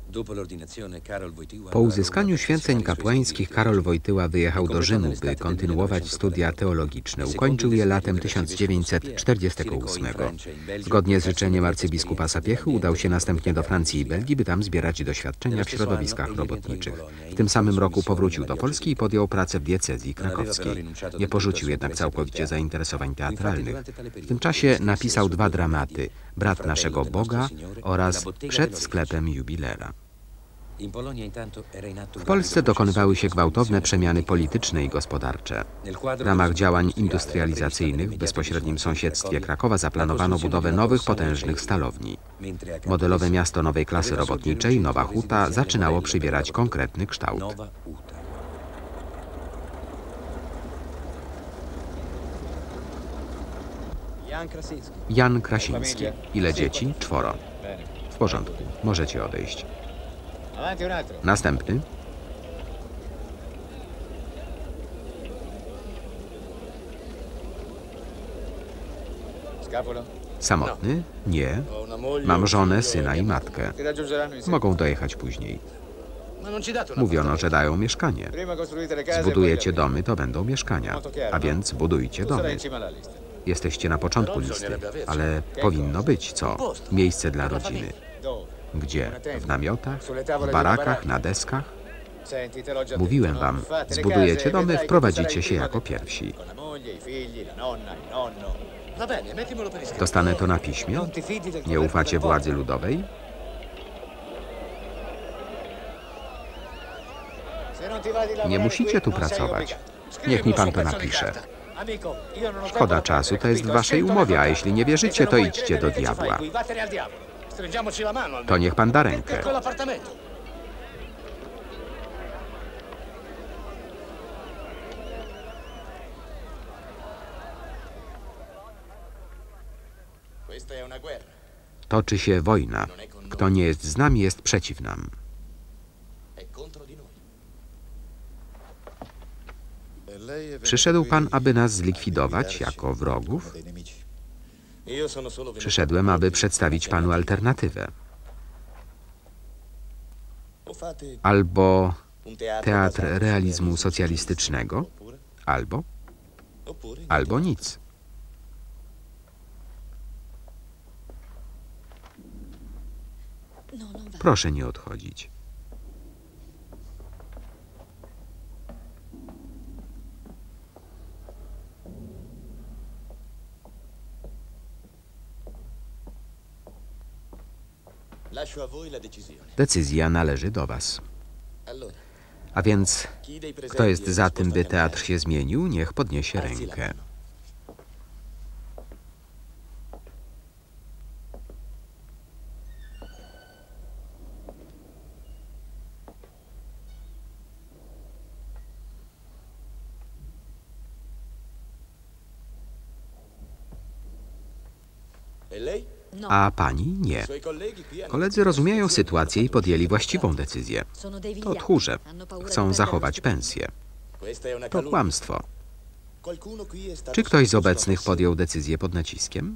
Po uzyskaniu święceń kapłańskich Karol Wojtyła wyjechał do Rzymu, by kontynuować studia teologiczne. Ukończył je latem 1948. Zgodnie z życzeniem arcybiskupa Sapiechy udał się następnie do Francji i Belgii, by tam zbierać doświadczenia w środowiskach robotniczych. W tym samym roku powrócił do Polski i podjął pracę w diecezji krakowskiej. Nie porzucił jednak całkowicie zainteresowań teatralnych. W tym czasie napisał 2 dramaty: Brat naszego Boga oraz Przed sklepem jubilera. W Polsce dokonywały się gwałtowne przemiany polityczne i gospodarcze. W ramach działań industrializacyjnych w bezpośrednim sąsiedztwie Krakowa zaplanowano budowę nowych, potężnych stalowni. Modelowe miasto nowej klasy robotniczej, Nowa Huta, zaczynało przybierać konkretny kształt. Jan Krasiński. Ile dzieci? 4. W porządku, możecie odejść. Następny. Samotny? Nie. Mam żonę, syna i matkę. Mogą dojechać później. Mówiono, że dają mieszkanie. Zbudujecie domy, to będą mieszkania. A więc budujcie domy. Jesteście na początku listy, ale powinno być co? Miejsce dla rodziny. Gdzie? W namiotach? W barakach? Na deskach? Mówiłem wam, zbudujecie domy, wprowadzicie się jako pierwsi. Dostanę to na piśmie? Nie ufacie władzy ludowej? Nie musicie tu pracować. Niech mi pan to napisze. Szkoda czasu, to jest w waszej umowie, a jeśli nie wierzycie, to idźcie do diabła. To niech pan da rękę. Toczy się wojna. Kto nie jest z nami, jest przeciw nam. Przyszedł pan, aby nas zlikwidować jako wrogów? Przyszedłem, aby przedstawić panu alternatywę. Albo teatr realizmu socjalistycznego, albo nic. Proszę nie odchodzić. Decyzja należy do was. A więc, kto jest za tym, by teatr się zmienił, niech podniesie rękę. A pani nie. Koledzy rozumieją sytuację i podjęli właściwą decyzję. To tchórze. Chcą zachować pensję. To kłamstwo. Czy ktoś z obecnych podjął decyzję pod naciskiem?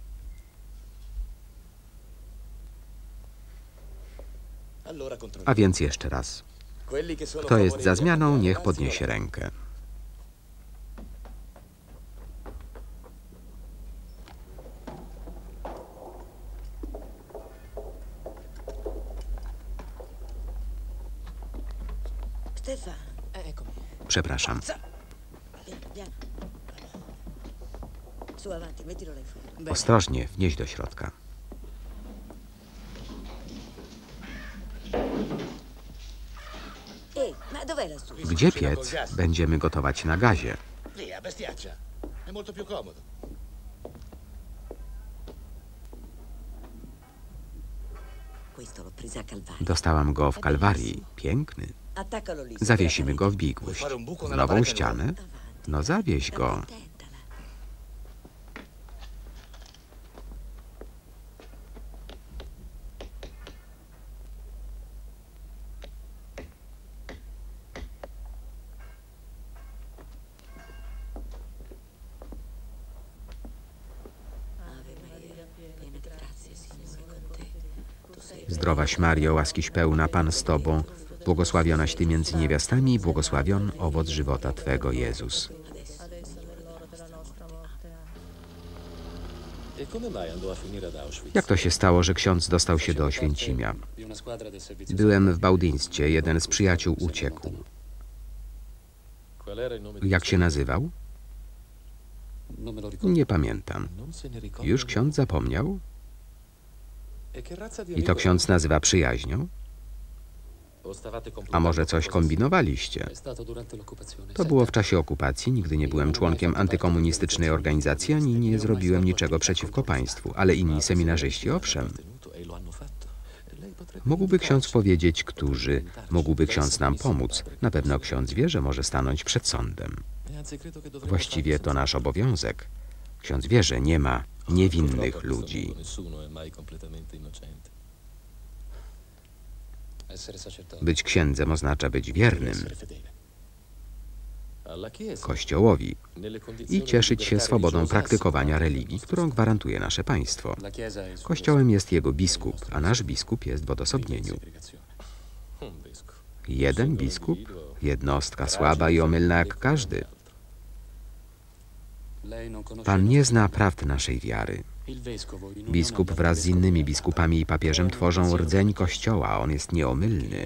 A więc jeszcze raz. Kto jest za zmianą, niech podniesie rękę. Przepraszam. Ostrożnie, wnieś do środka. Gdzie piec? Będziemy gotować na gazie. Dostałam go w Kalwarii. Piękny. Zawiesimy go w biegłość. W nową ścianę? No zawieś go. Zdrowaś Mario, łaskiś pełna, Pan z Tobą, błogosławionaś Ty między niewiastami i błogosławion owoc żywota Twego, Jezus. Jak to się stało, że ksiądz dostał się do Oświęcimia? Byłem w Baudinstie, jeden z przyjaciół uciekł. Jak się nazywał? Nie pamiętam. Już ksiądz zapomniał? I to ksiądz nazywa przyjaźnią? A może coś kombinowaliście? To było w czasie okupacji, nigdy nie byłem członkiem antykomunistycznej organizacji, ani nie zrobiłem niczego przeciwko państwu, ale inni seminarzyści, owszem. Mógłby ksiądz powiedzieć, którzy? Mógłby ksiądz nam pomóc? Na pewno ksiądz wie, że może stanąć przed sądem. Właściwie to nasz obowiązek. Ksiądz wie, że nie ma niewinnych ludzi. Być księdzem oznacza być wiernym Kościołowi i cieszyć się swobodą praktykowania religii, którą gwarantuje nasze państwo. Kościołem jest jego biskup, a nasz biskup jest w odosobnieniu. Jeden biskup, jednostka słaba i omylna jak każdy. Pan nie zna prawd naszej wiary. Biskup wraz z innymi biskupami i papieżem tworzą rdzeń Kościoła, a on jest nieomylny.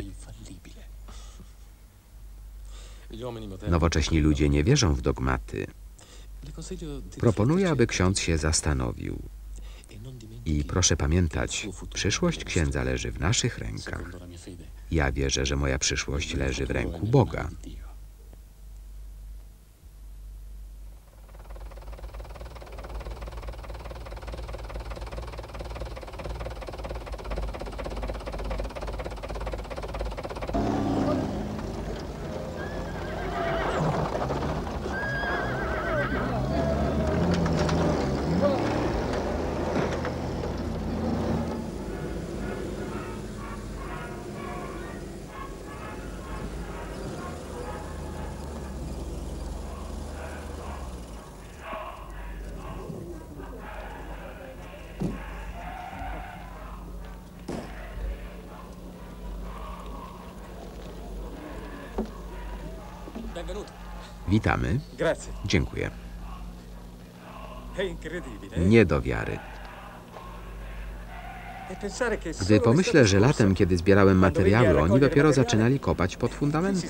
Nowocześni ludzie nie wierzą w dogmaty. Proponuję, aby ksiądz się zastanowił. I proszę pamiętać, przyszłość księdza leży w naszych rękach. Ja wierzę, że moja przyszłość leży w ręku Boga. Witamy. Dziękuję. Nie do wiary. Gdy pomyślę, że latem, kiedy zbierałem materiały, oni dopiero zaczynali kopać pod fundamenty.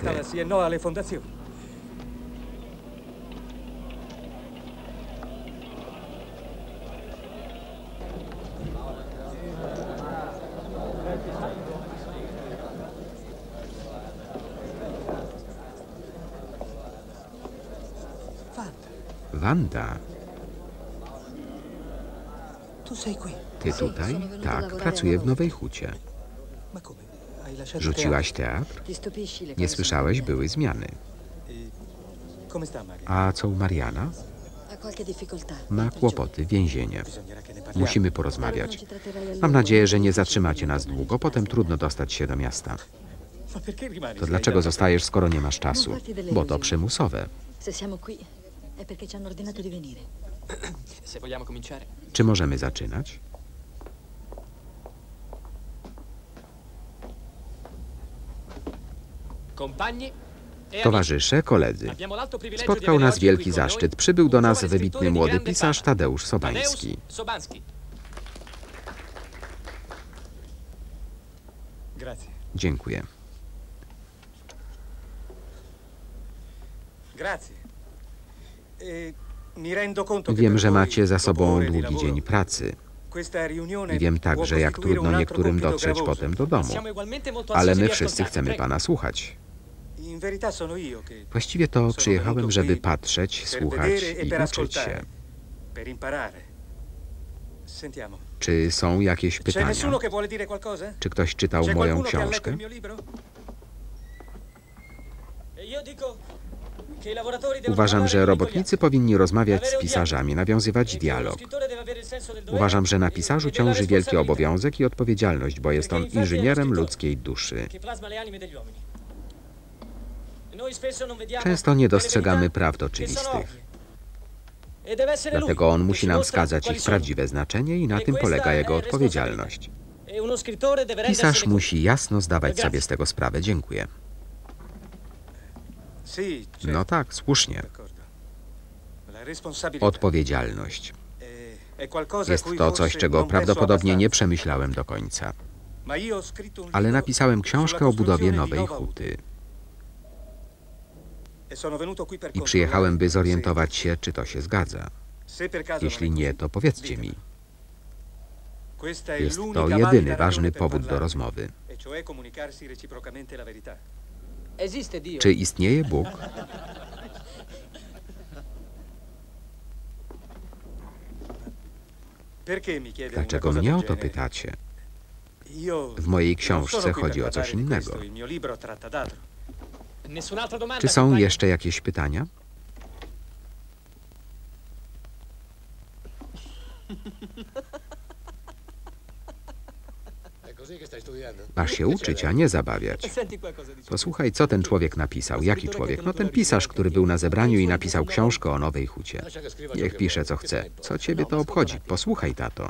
Wanda. Ty tutaj? Tak, pracuję w Nowej Hucie. Rzuciłaś teatr? Nie słyszałeś, były zmiany. A co u Mariana? Ma kłopoty, więzienie. Musimy porozmawiać. Mam nadzieję, że nie zatrzymacie nas długo, potem trudno dostać się do miasta. To dlaczego zostajesz, skoro nie masz czasu? Bo to przymusowe. Czy możemy zaczynać? Towarzysze, koledzy, spotkał nas wielki zaszczyt. Przybył do nas wybitny młody pisarz Tadeusz Sobański. Dziękuję. Wiem, że macie za sobą długi dzień pracy. I wiem także, jak trudno niektórym dotrzeć potem do domu. Ale my wszyscy chcemy pana słuchać. Właściwie to przyjechałem, żeby patrzeć, słuchać i uczyć się. Czy są jakieś pytania? Czy ktoś czytał moją książkę? Uważam, że robotnicy powinni rozmawiać z pisarzami, nawiązywać dialog. Uważam, że na pisarzu ciąży wielki obowiązek i odpowiedzialność, bo jest on inżynierem ludzkiej duszy. Często nie dostrzegamy prawd oczywistych. Dlatego on musi nam wskazać ich prawdziwe znaczenie i na tym polega jego odpowiedzialność. Pisarz musi jasno zdawać sobie z tego sprawę. Dziękuję. No tak, słusznie. Odpowiedzialność. Jest to coś, czego prawdopodobnie nie przemyślałem do końca. Ale napisałem książkę o budowie nowej huty. I przyjechałem, by zorientować się, czy to się zgadza. Jeśli nie, to powiedzcie mi. Jest to jedyny ważny powód do rozmowy. Czy istnieje Bóg? Dlaczego mnie o to pytacie? W mojej książce chodzi o coś innego. Czy są jeszcze jakieś pytania? Masz się uczyć, a nie zabawiać. Posłuchaj, co ten człowiek napisał. Jaki człowiek? No ten pisarz, który był na zebraniu i napisał książkę o nowej hucie. Niech pisze, co chce. Co ciebie to obchodzi? Posłuchaj, tato.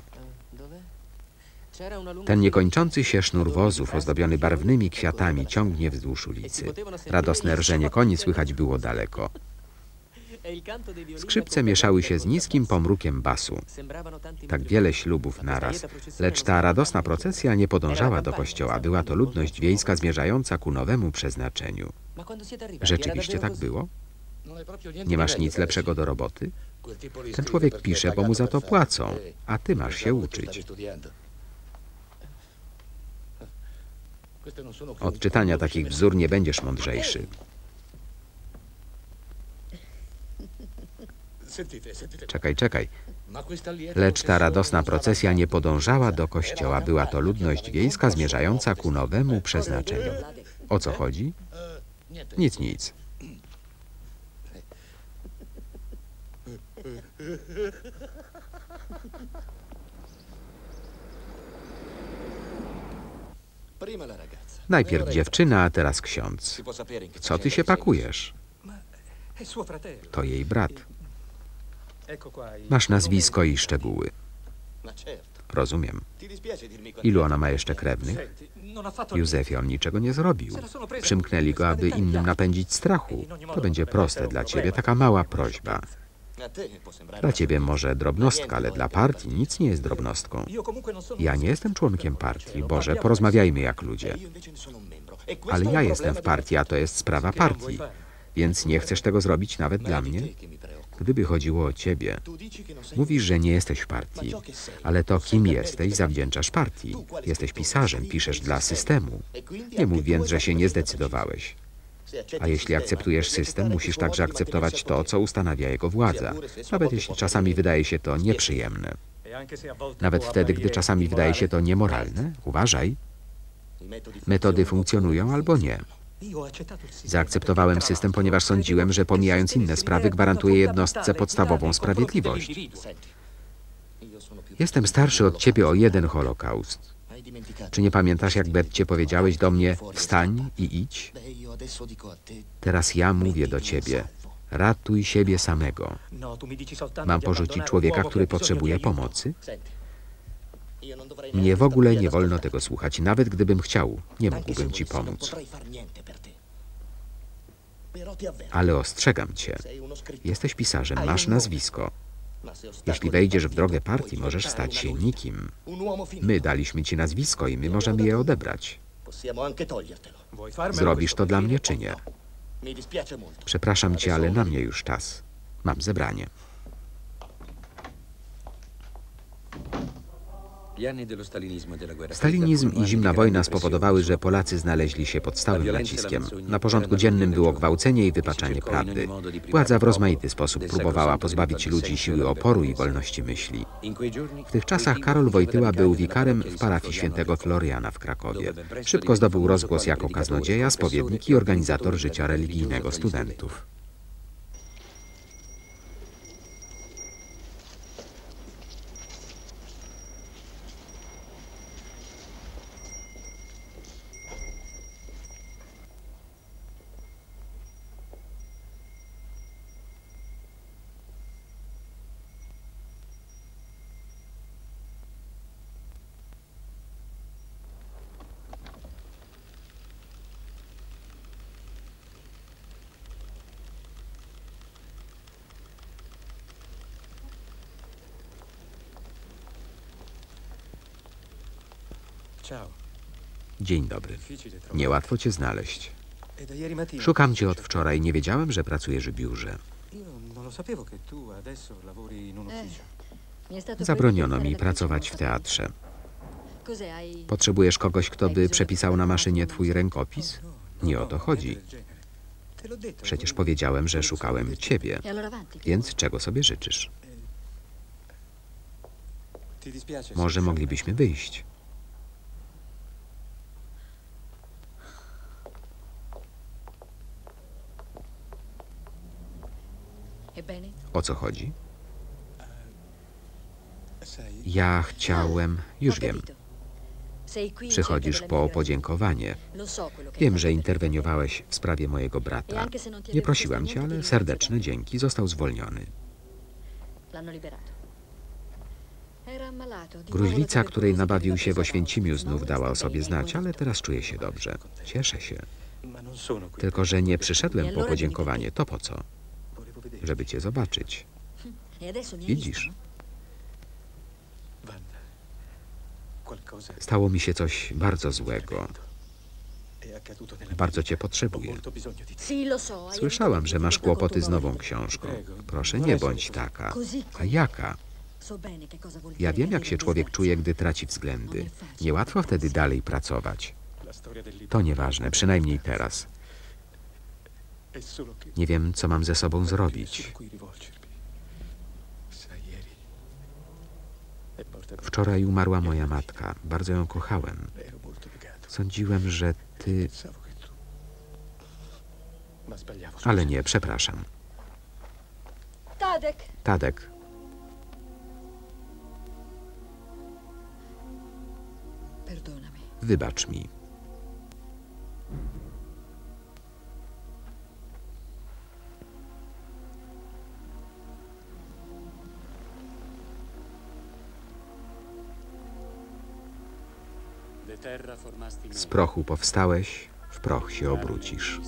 Ten niekończący się sznur wozów, ozdobiony barwnymi kwiatami, ciągnie wzdłuż ulicy. Radosne rżenie koni słychać było daleko. Skrzypce mieszały się z niskim pomrukiem basu. Tak wiele ślubów naraz. Lecz ta radosna procesja nie podążała do kościoła. Była to ludność wiejska zmierzająca ku nowemu przeznaczeniu. Rzeczywiście tak było? Nie masz nic lepszego do roboty? Ten człowiek pisze, bo mu za to płacą, a ty masz się uczyć. Od czytania takich bzdur nie będziesz mądrzejszy. Czekaj. Lecz ta radosna procesja nie podążała do kościoła. Była to ludność wiejska zmierzająca ku nowemu przeznaczeniu. O co chodzi? Nic. Najpierw dziewczyna, a teraz ksiądz. Co ty się pakujesz? To jej brat. Masz nazwisko i szczegóły. Rozumiem. Ilu ona ma jeszcze krewnych? Józefie, on niczego nie zrobił. Przymknęli go, aby innym napędzić strachu. To będzie proste dla ciebie, taka mała prośba. Dla ciebie może drobnostka, ale dla partii nic nie jest drobnostką. Ja nie jestem członkiem partii. Boże, porozmawiajmy jak ludzie. Ale ja jestem w partii, a to jest sprawa partii. Więc nie chcesz tego zrobić nawet dla mnie? Gdyby chodziło o ciebie, mówisz, że nie jesteś w partii, ale to, kim jesteś, zawdzięczasz partii. Jesteś pisarzem, piszesz dla systemu. Nie mów więc, że się nie zdecydowałeś. A jeśli akceptujesz system, musisz także akceptować to, co ustanawia jego władza, nawet jeśli czasami wydaje się to nieprzyjemne. Nawet wtedy, gdy czasami wydaje się to niemoralne, uważaj. Metody funkcjonują albo nie. Zaakceptowałem system, ponieważ sądziłem, że pomijając inne sprawy, gwarantuje jednostce podstawową sprawiedliwość. Jestem starszy od ciebie o 1 Holokaust. Czy nie pamiętasz, jak Betcie powiedziałeś do mnie, wstań i idź? Teraz ja mówię do ciebie, ratuj siebie samego. Mam porzucić człowieka, który potrzebuje pomocy? Mnie w ogóle nie wolno tego słuchać. Nawet gdybym chciał, nie mógłbym ci pomóc. Ale ostrzegam cię. Jesteś pisarzem, masz nazwisko. Jeśli wejdziesz w drogę partii, możesz stać się nikim. My daliśmy ci nazwisko i my możemy je odebrać. Zrobisz to dla mnie, czy nie? Przepraszam cię, ale na mnie już czas. Mam zebranie. Stalinizm i zimna wojna spowodowały, że Polacy znaleźli się pod stałym naciskiem. Na porządku dziennym było gwałcenie i wypaczanie prawdy. Władza w rozmaity sposób próbowała pozbawić ludzi siły oporu i wolności myśli. W tych czasach Karol Wojtyła był wikarem w parafii świętego Floriana w Krakowie. Szybko zdobył rozgłos jako kaznodzieja, spowiednik i organizator życia religijnego studentów. Dzień dobry. Niełatwo cię znaleźć. Szukam cię od wczoraj. Nie wiedziałem, że pracujesz w biurze. Zabroniono mi pracować w teatrze. Potrzebujesz kogoś, kto by przepisał na maszynie twój rękopis? Nie o to chodzi. Przecież powiedziałem, że szukałem ciebie. Więc czego sobie życzysz? Może moglibyśmy wyjść. O co chodzi? Ja chciałem... Już wiem. Przychodzisz po podziękowanie. Wiem, że interweniowałeś w sprawie mojego brata. Nie prosiłam cię, ale serdeczne dzięki. Został zwolniony. Gruźlica, której nabawił się w Oświęcimiu, znów dała o sobie znać, ale teraz czuję się dobrze. Cieszę się. Tylko że nie przyszedłem po podziękowanie. To po co? Żeby cię zobaczyć. Widzisz? Stało mi się coś bardzo złego. Bardzo cię potrzebuję. Słyszałam, że masz kłopoty z nową książką. Proszę, nie bądź taka. A jaka? Ja wiem, jak się człowiek czuje, gdy traci względy. Niełatwo wtedy dalej pracować. To nieważne, przynajmniej teraz. Nie wiem, co mam ze sobą zrobić. Wczoraj umarła moja matka. Bardzo ją kochałem. Sądziłem, że ty... Ale nie, przepraszam. Tadek. Wybacz mi. Z prochu powstałeś, w proch się obrócisz.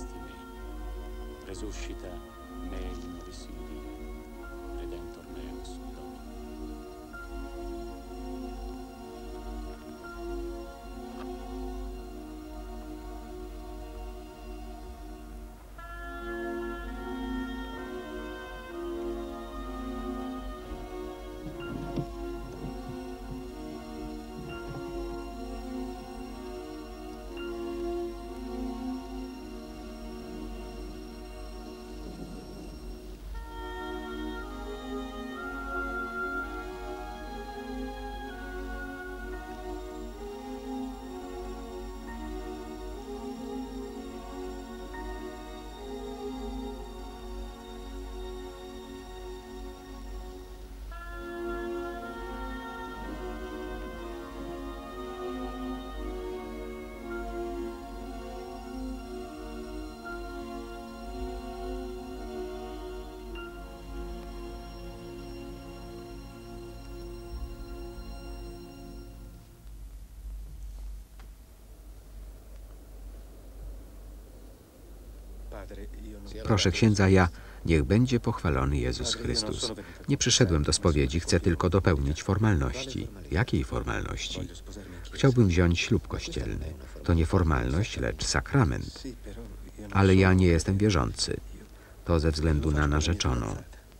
Proszę księdza, niech będzie pochwalony Jezus Chrystus. Nie przyszedłem do spowiedzi, chcę tylko dopełnić formalności. Jakiej formalności? Chciałbym wziąć ślub kościelny. To nie formalność, lecz sakrament. Ale ja nie jestem wierzący. To ze względu na narzeczoną.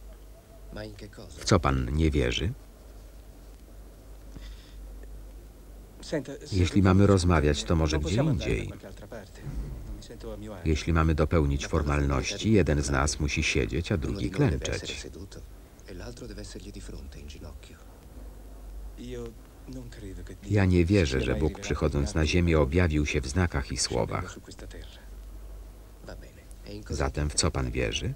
W co pan nie wierzy? Jeśli mamy rozmawiać, to może gdzie indziej. Jeśli mamy dopełnić formalności, jeden z nas musi siedzieć, a drugi klęczeć. Ja nie wierzę, że Bóg, przychodząc na ziemię, objawił się w znakach i słowach. Zatem w co pan wierzy?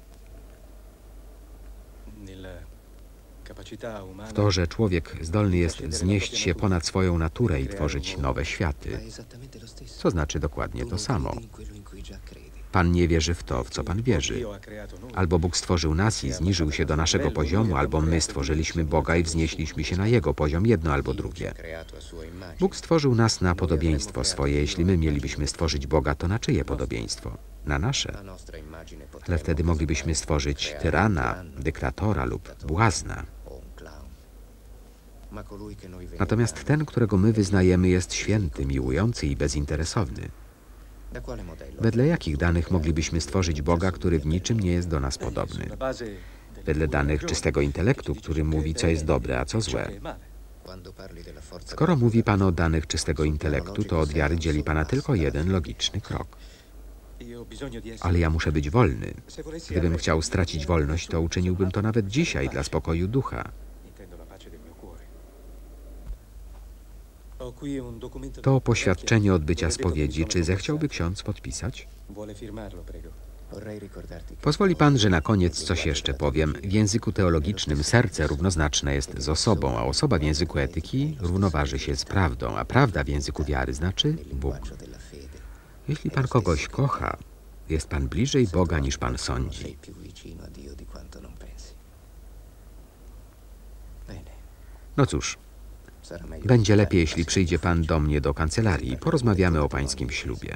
W to, że człowiek zdolny jest wznieść się ponad swoją naturę i tworzyć nowe światy. Co znaczy dokładnie to samo. Pan nie wierzy w to, w co pan wierzy. Albo Bóg stworzył nas i zniżył się do naszego poziomu, albo my stworzyliśmy Boga i wznieśliśmy się na Jego poziom, jedno albo drugie. Bóg stworzył nas na podobieństwo swoje. Jeśli my mielibyśmy stworzyć Boga, to na czyje podobieństwo? Na nasze. Ale wtedy moglibyśmy stworzyć tyrana, dyktatora lub błazna. Natomiast ten, którego my wyznajemy, jest święty, miłujący i bezinteresowny. Wedle jakich danych moglibyśmy stworzyć Boga, który w niczym nie jest do nas podobny? Wedle danych czystego intelektu, który mówi, co jest dobre, a co złe. Skoro mówi Pan o danych czystego intelektu, to od wiary dzieli Pana tylko jeden logiczny krok. Ale ja muszę być wolny. Gdybym chciał stracić wolność, to uczyniłbym to nawet dzisiaj dla spokoju ducha. To poświadczenie odbycia spowiedzi. Czy zechciałby ksiądz podpisać? Pozwoli Pan, że na koniec coś jeszcze powiem. W języku teologicznym serce równoznaczne jest z osobą, a osoba w języku etyki równoważy się z prawdą, a prawda w języku wiary znaczy Bóg. Jeśli Pan kogoś kocha, jest Pan bliżej Boga, niż Pan sądzi. No cóż, będzie lepiej, jeśli przyjdzie Pan do mnie do kancelarii. Porozmawiamy o Pańskim ślubie.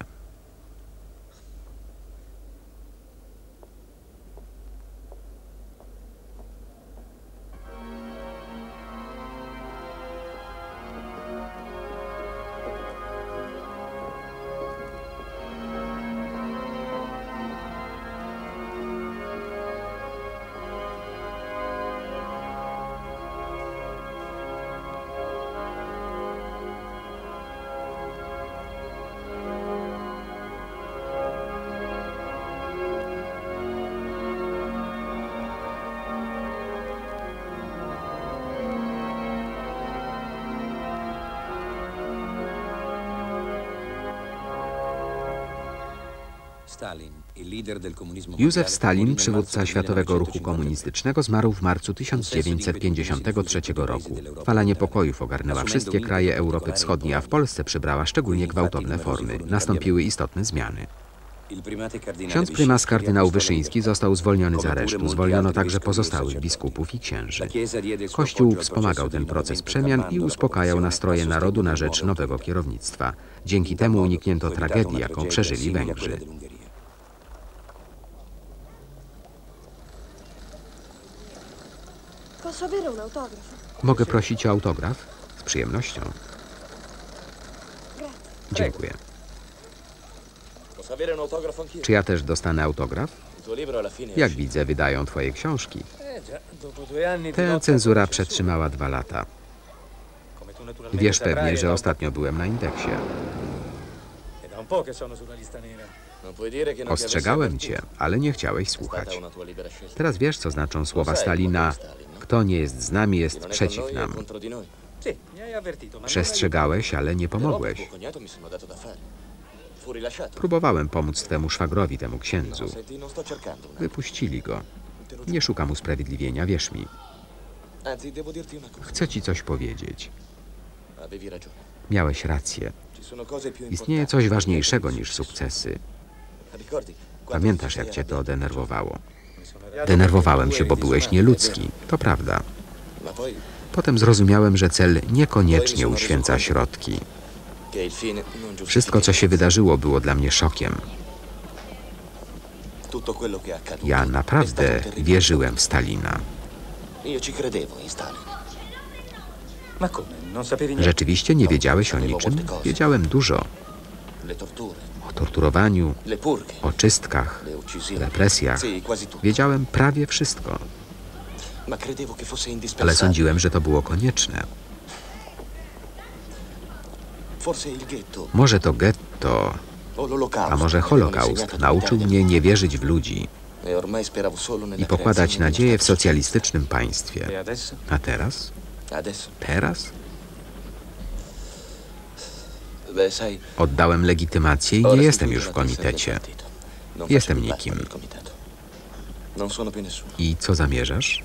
Józef Stalin, przywódca światowego ruchu komunistycznego, zmarł w marcu 1953 roku. Fala niepokojów ogarnęła wszystkie kraje Europy Wschodniej, a w Polsce przybrała szczególnie gwałtowne formy. Nastąpiły istotne zmiany. Ksiądz prymas kardynał Wyszyński został zwolniony z aresztu. Zwolniono także pozostałych biskupów i księży. Kościół wspomagał ten proces przemian i uspokajał nastroje narodu na rzecz nowego kierownictwa. Dzięki temu uniknięto tragedii, jaką przeżyli Węgrzy. Mogę prosić o autograf? Z przyjemnością. Dziękuję. Czy ja też dostanę autograf? Jak widzę, wydają twoje książki. Tę cenzura przetrzymała 2 lata. Wiesz pewnie, że ostatnio byłem na indeksie. Ostrzegałem cię, ale nie chciałeś słuchać. Teraz wiesz, co znaczą słowa Stalina. Kto nie jest z nami, jest przeciw nam. Przestrzegałeś, ale nie pomogłeś. Próbowałem pomóc twemu szwagrowi, temu księdzu. Wypuścili go. Nie szukam usprawiedliwienia, wierz mi. Chcę ci coś powiedzieć. Miałeś rację. Istnieje coś ważniejszego niż sukcesy. Pamiętasz, jak cię to denerwowało? Denerwowałem się, bo byłeś nieludzki. To prawda. Potem zrozumiałem, że cel niekoniecznie uświęca środki. Wszystko, co się wydarzyło, było dla mnie szokiem. Ja naprawdę wierzyłem w Stalina. Rzeczywiście nie wiedziałeś o niczym? Wiedziałem dużo. O torturowaniu, o czystkach, represjach. Wiedziałem prawie wszystko. Ale sądziłem, że to było konieczne. Może to getto, a może Holokaust nauczył mnie nie wierzyć w ludzi i pokładać nadzieję w socjalistycznym państwie. A teraz? Teraz? Oddałem legitymację i nie jestem już w komitecie. Jestem nikim. I co zamierzasz?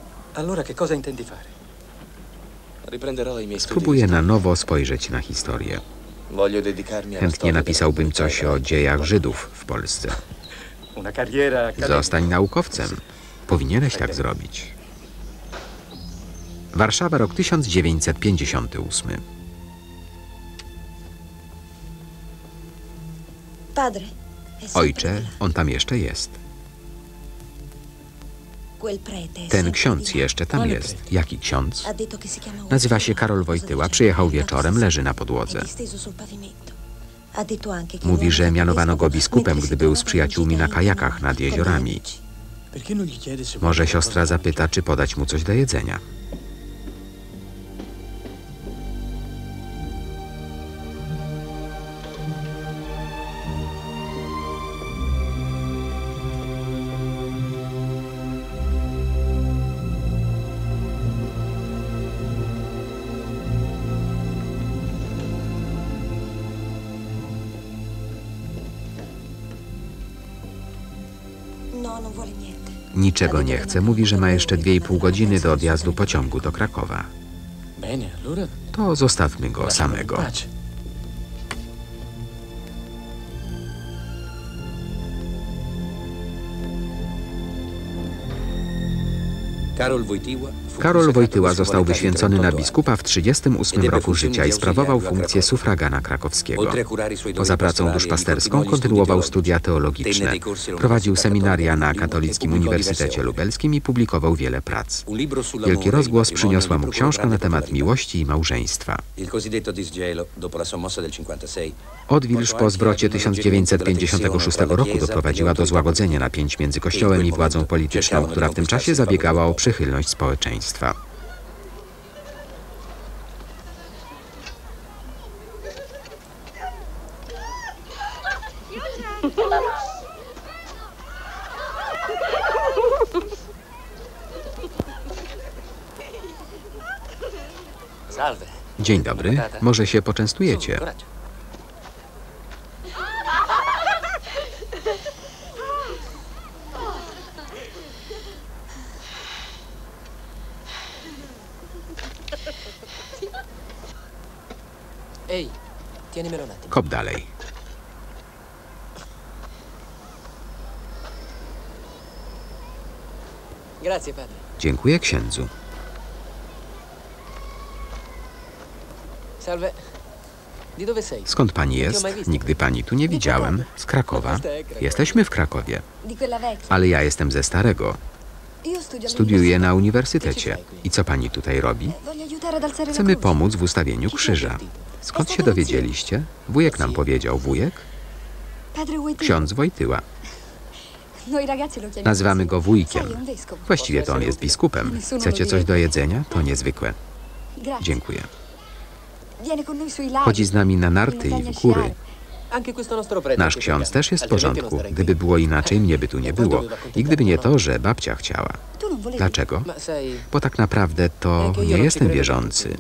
Spróbuję na nowo spojrzeć na historię. Chętnie napisałbym coś o dziejach Żydów w Polsce. Zostań naukowcem. Powinieneś tak zrobić. Warszawa, rok 1958. Ojcze, on tam jeszcze jest. Ten ksiądz jeszcze tam jest. Jaki ksiądz? Nazywa się Karol Wojtyła. Przyjechał wieczorem, leży na podłodze. Mówi, że mianowano go biskupem, gdy był z przyjaciółmi na kajakach nad jeziorami. Może siostra zapyta, czy podać mu coś do jedzenia. Niczego nie chce. Mówi, że ma jeszcze 2,5 godziny do odjazdu pociągu do Krakowa. To zostawmy go samego. Karol Wojtyła został wyświęcony na biskupa w 38 roku życia i sprawował funkcję sufragana krakowskiego. Poza pracą duszpasterską kontynuował studia teologiczne. Prowadził seminaria na Katolickim Uniwersytecie Lubelskim i publikował wiele prac. Wielki rozgłos przyniosła mu książka na temat miłości i małżeństwa. Odwilż po zwrocie 1956 roku doprowadziła do złagodzenia napięć między Kościołem i władzą polityczną, która w tym czasie zabiegała o przychylność społeczeństwa. Dzień dobry. Może się poczęstujecie? Kop dalej. Dziękuję księdzu. Skąd pani jest? Nigdy pani tu nie widziałem. Z Krakowa. Jesteśmy w Krakowie. Ale ja jestem ze Starego. Studiuję na uniwersytecie. I co pani tutaj robi? Chcemy pomóc w ustawieniu krzyża. Skąd się dowiedzieliście? Wujek nam powiedział. Wujek? Ksiądz Wojtyła. Nazywamy go wujkiem. Właściwie to on jest biskupem. Chcecie coś do jedzenia? To niezwykłe. Dziękuję. Chodzi z nami na narty i w góry. Nasz ksiądz też jest w porządku. Gdyby było inaczej, mnie by tu nie było. I gdyby nie to, że babcia chciała. Dlaczego? Bo tak naprawdę to nie jestem wierzący.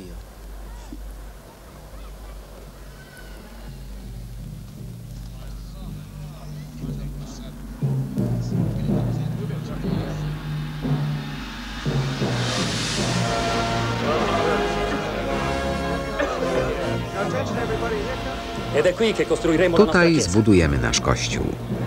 Tutaj zbudujemy nasz kościół.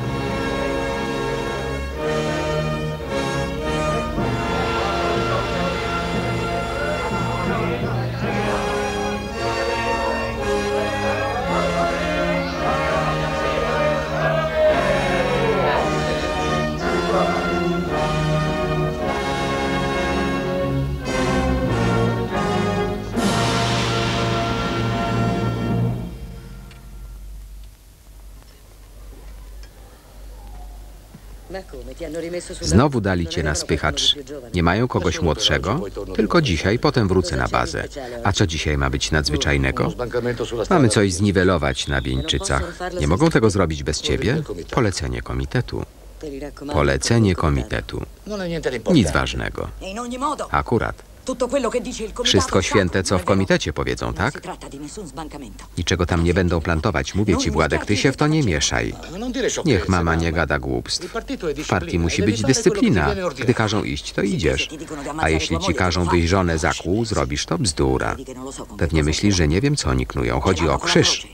Znowu dali cię na spychacz. Nie mają kogoś młodszego? Tylko dzisiaj, potem wrócę na bazę. A co dzisiaj ma być nadzwyczajnego? Mamy coś zniwelować na Wieńczycach. Nie mogą tego zrobić bez ciebie? Polecenie komitetu. Polecenie komitetu. Nic ważnego. Akurat. Wszystko święte, co w komitecie powiedzą, tak? Niczego tam nie będą plantować. Mówię ci, Władek, ty się w to nie mieszaj. Niech mama nie gada głupstw. W partii musi być dyscyplina. Gdy każą iść, to idziesz. A jeśli ci każą wyjść żonę za kół, zrobisz to bzdura. Pewnie myślisz, że nie wiem, co oni knują. Chodzi o krzyż.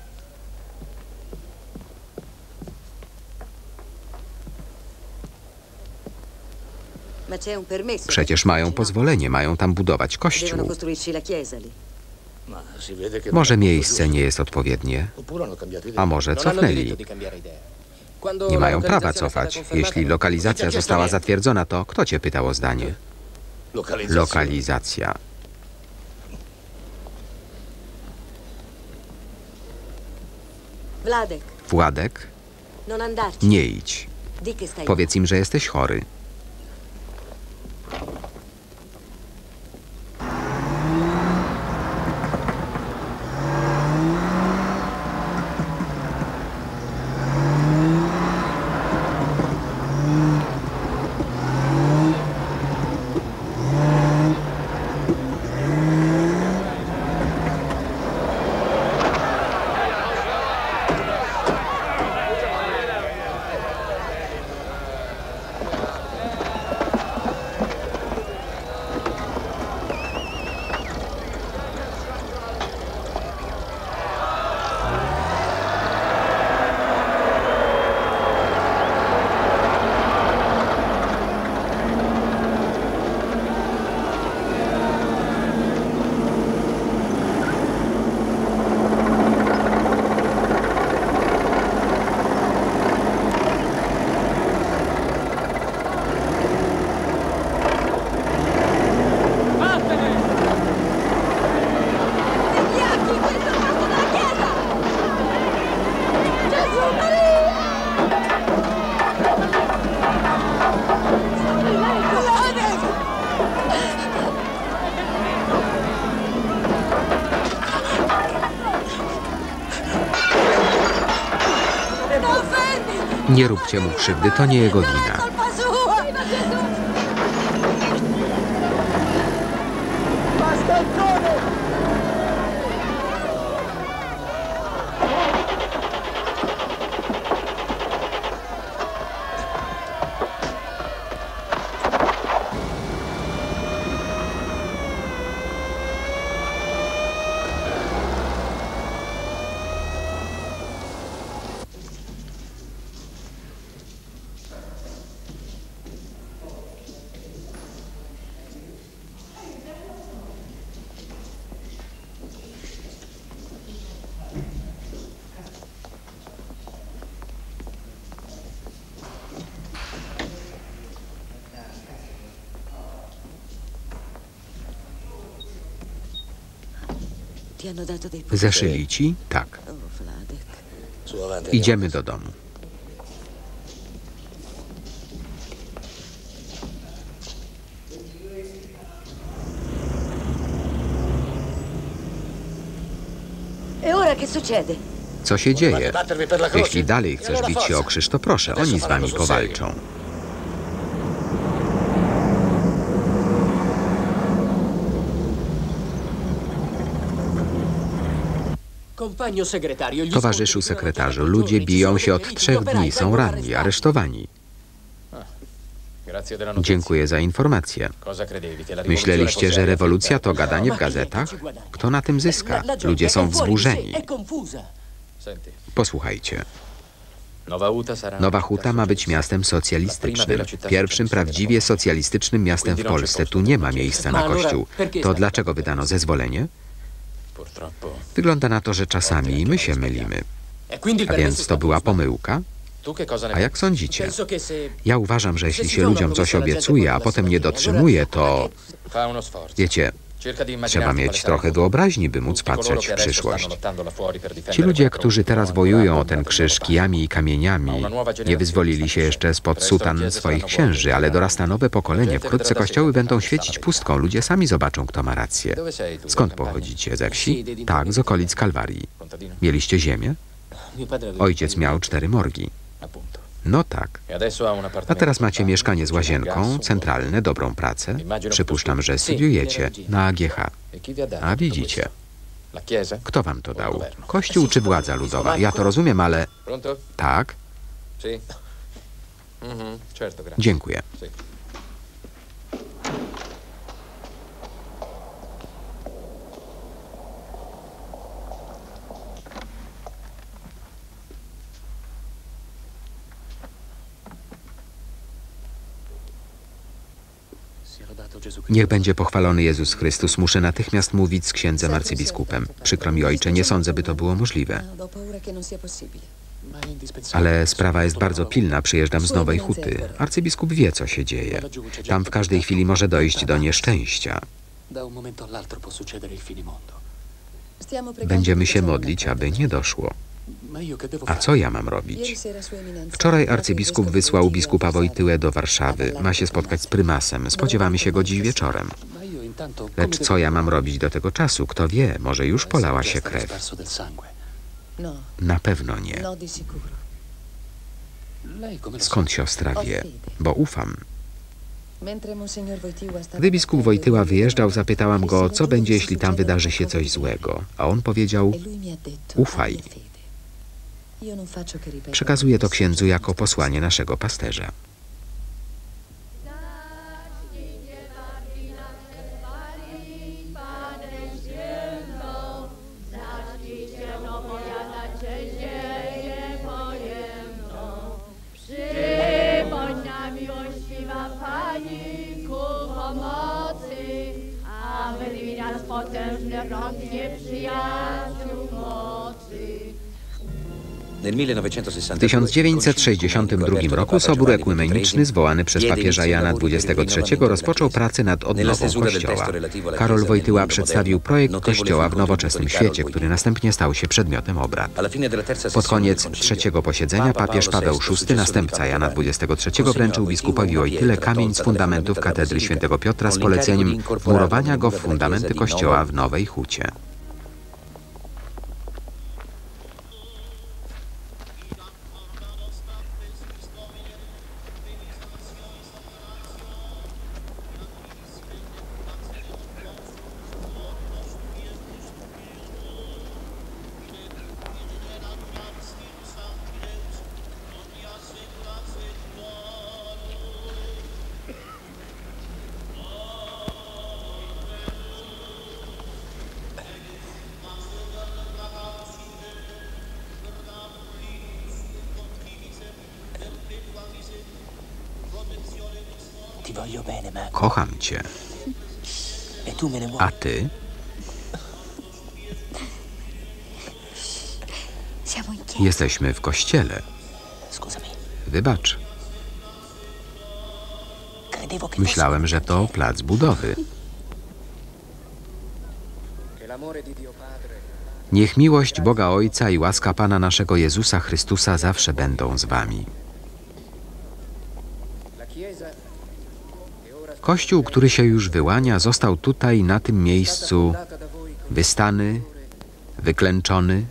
Przecież mają pozwolenie, mają tam budować kościół. Może miejsce nie jest odpowiednie, a może cofnęli. Nie mają prawa cofać. Jeśli lokalizacja została zatwierdzona, to kto cię pytał o zdanie? Lokalizacja. Władek, nie idź. Powiedz im, że jesteś chory. Nie róbcie mu krzywdy, to nie jego wina. Zeszyli ci? Tak. Idziemy do domu. Co się dzieje? Jeśli dalej chcesz bić się o krzyż, to proszę, oni z wami powalczą. Towarzyszu sekretarzu, ludzie biją się od 3 dni, są ranni, aresztowani. Dziękuję za informację. Myśleliście, że rewolucja to gadanie w gazetach? Kto na tym zyska? Ludzie są wzburzeni. Posłuchajcie. Nowa Huta ma być miastem socjalistycznym. Pierwszym prawdziwie socjalistycznym miastem w Polsce. Tu nie ma miejsca na kościół. To dlaczego wydano zezwolenie? Wygląda na to, że czasami my się mylimy. A więc to była pomyłka? A jak sądzicie? Ja uważam, że jeśli się ludziom coś obiecuje, a potem nie dotrzymuje, to... Wiecie, trzeba mieć trochę wyobraźni, by móc patrzeć w przyszłość. Ci ludzie, którzy teraz wojują o ten krzyż kijami i kamieniami, nie wyzwolili się jeszcze spod sutan swoich księży, ale dorasta nowe pokolenie. Wkrótce kościoły będą świecić pustką. Ludzie sami zobaczą, kto ma rację. Skąd pochodzicie? Ze wsi? Tak, z okolic Kalwarii. Mieliście ziemię? Ojciec miał 4 morgi. No tak. A teraz macie mieszkanie z łazienką, centralne, dobrą pracę. Przypuszczam, że studiujecie na AGH. A widzicie. Kto wam to dał? Kościół czy władza ludowa? Ja to rozumiem, ale... Tak? Dziękuję. Niech będzie pochwalony Jezus Chrystus. Muszę natychmiast mówić z księdzem arcybiskupem. Przykro mi, ojcze, nie sądzę, by to było możliwe. Ale sprawa jest bardzo pilna, przyjeżdżam z Nowej Huty. Arcybiskup wie, co się dzieje. Tam w każdej chwili może dojść do nieszczęścia. Będziemy się modlić, aby nie doszło. A co ja mam robić? Wczoraj arcybiskup wysłał biskupa Wojtyłę do Warszawy. Ma się spotkać z prymasem. Spodziewamy się go dziś wieczorem. Lecz co ja mam robić do tego czasu? Kto wie, może już polała się krew. Na pewno nie. Skąd siostra wie? Bo ufam. Gdy biskup Wojtyła wyjeżdżał, zapytałam go, co będzie, jeśli tam wydarzy się coś złego. A on powiedział, ufaj. Przekazuję to księdzu jako posłanie naszego pasterza. W 1962 roku Sobór Ekumeniczny, zwołany przez papieża Jana XXIII, rozpoczął pracę nad odnową Kościoła. Karol Wojtyła przedstawił projekt Kościoła w nowoczesnym świecie, który następnie stał się przedmiotem obrad. Pod koniec trzeciego posiedzenia papież Paweł VI, następca Jana XXIII, wręczył biskupowi Wojtyle kamień z fundamentów katedry św. Piotra z poleceniem wmurowania go w fundamenty Kościoła w Nowej Hucie. Kocham cię. A ty? Jesteśmy w kościele. Wybacz. Myślałem, że to plac budowy. Niech miłość Boga Ojca i łaska Pana naszego Jezusa Chrystusa zawsze będą z wami. Kościół, który się już wyłania, został tutaj, na tym miejscu, wystany, wyklęczony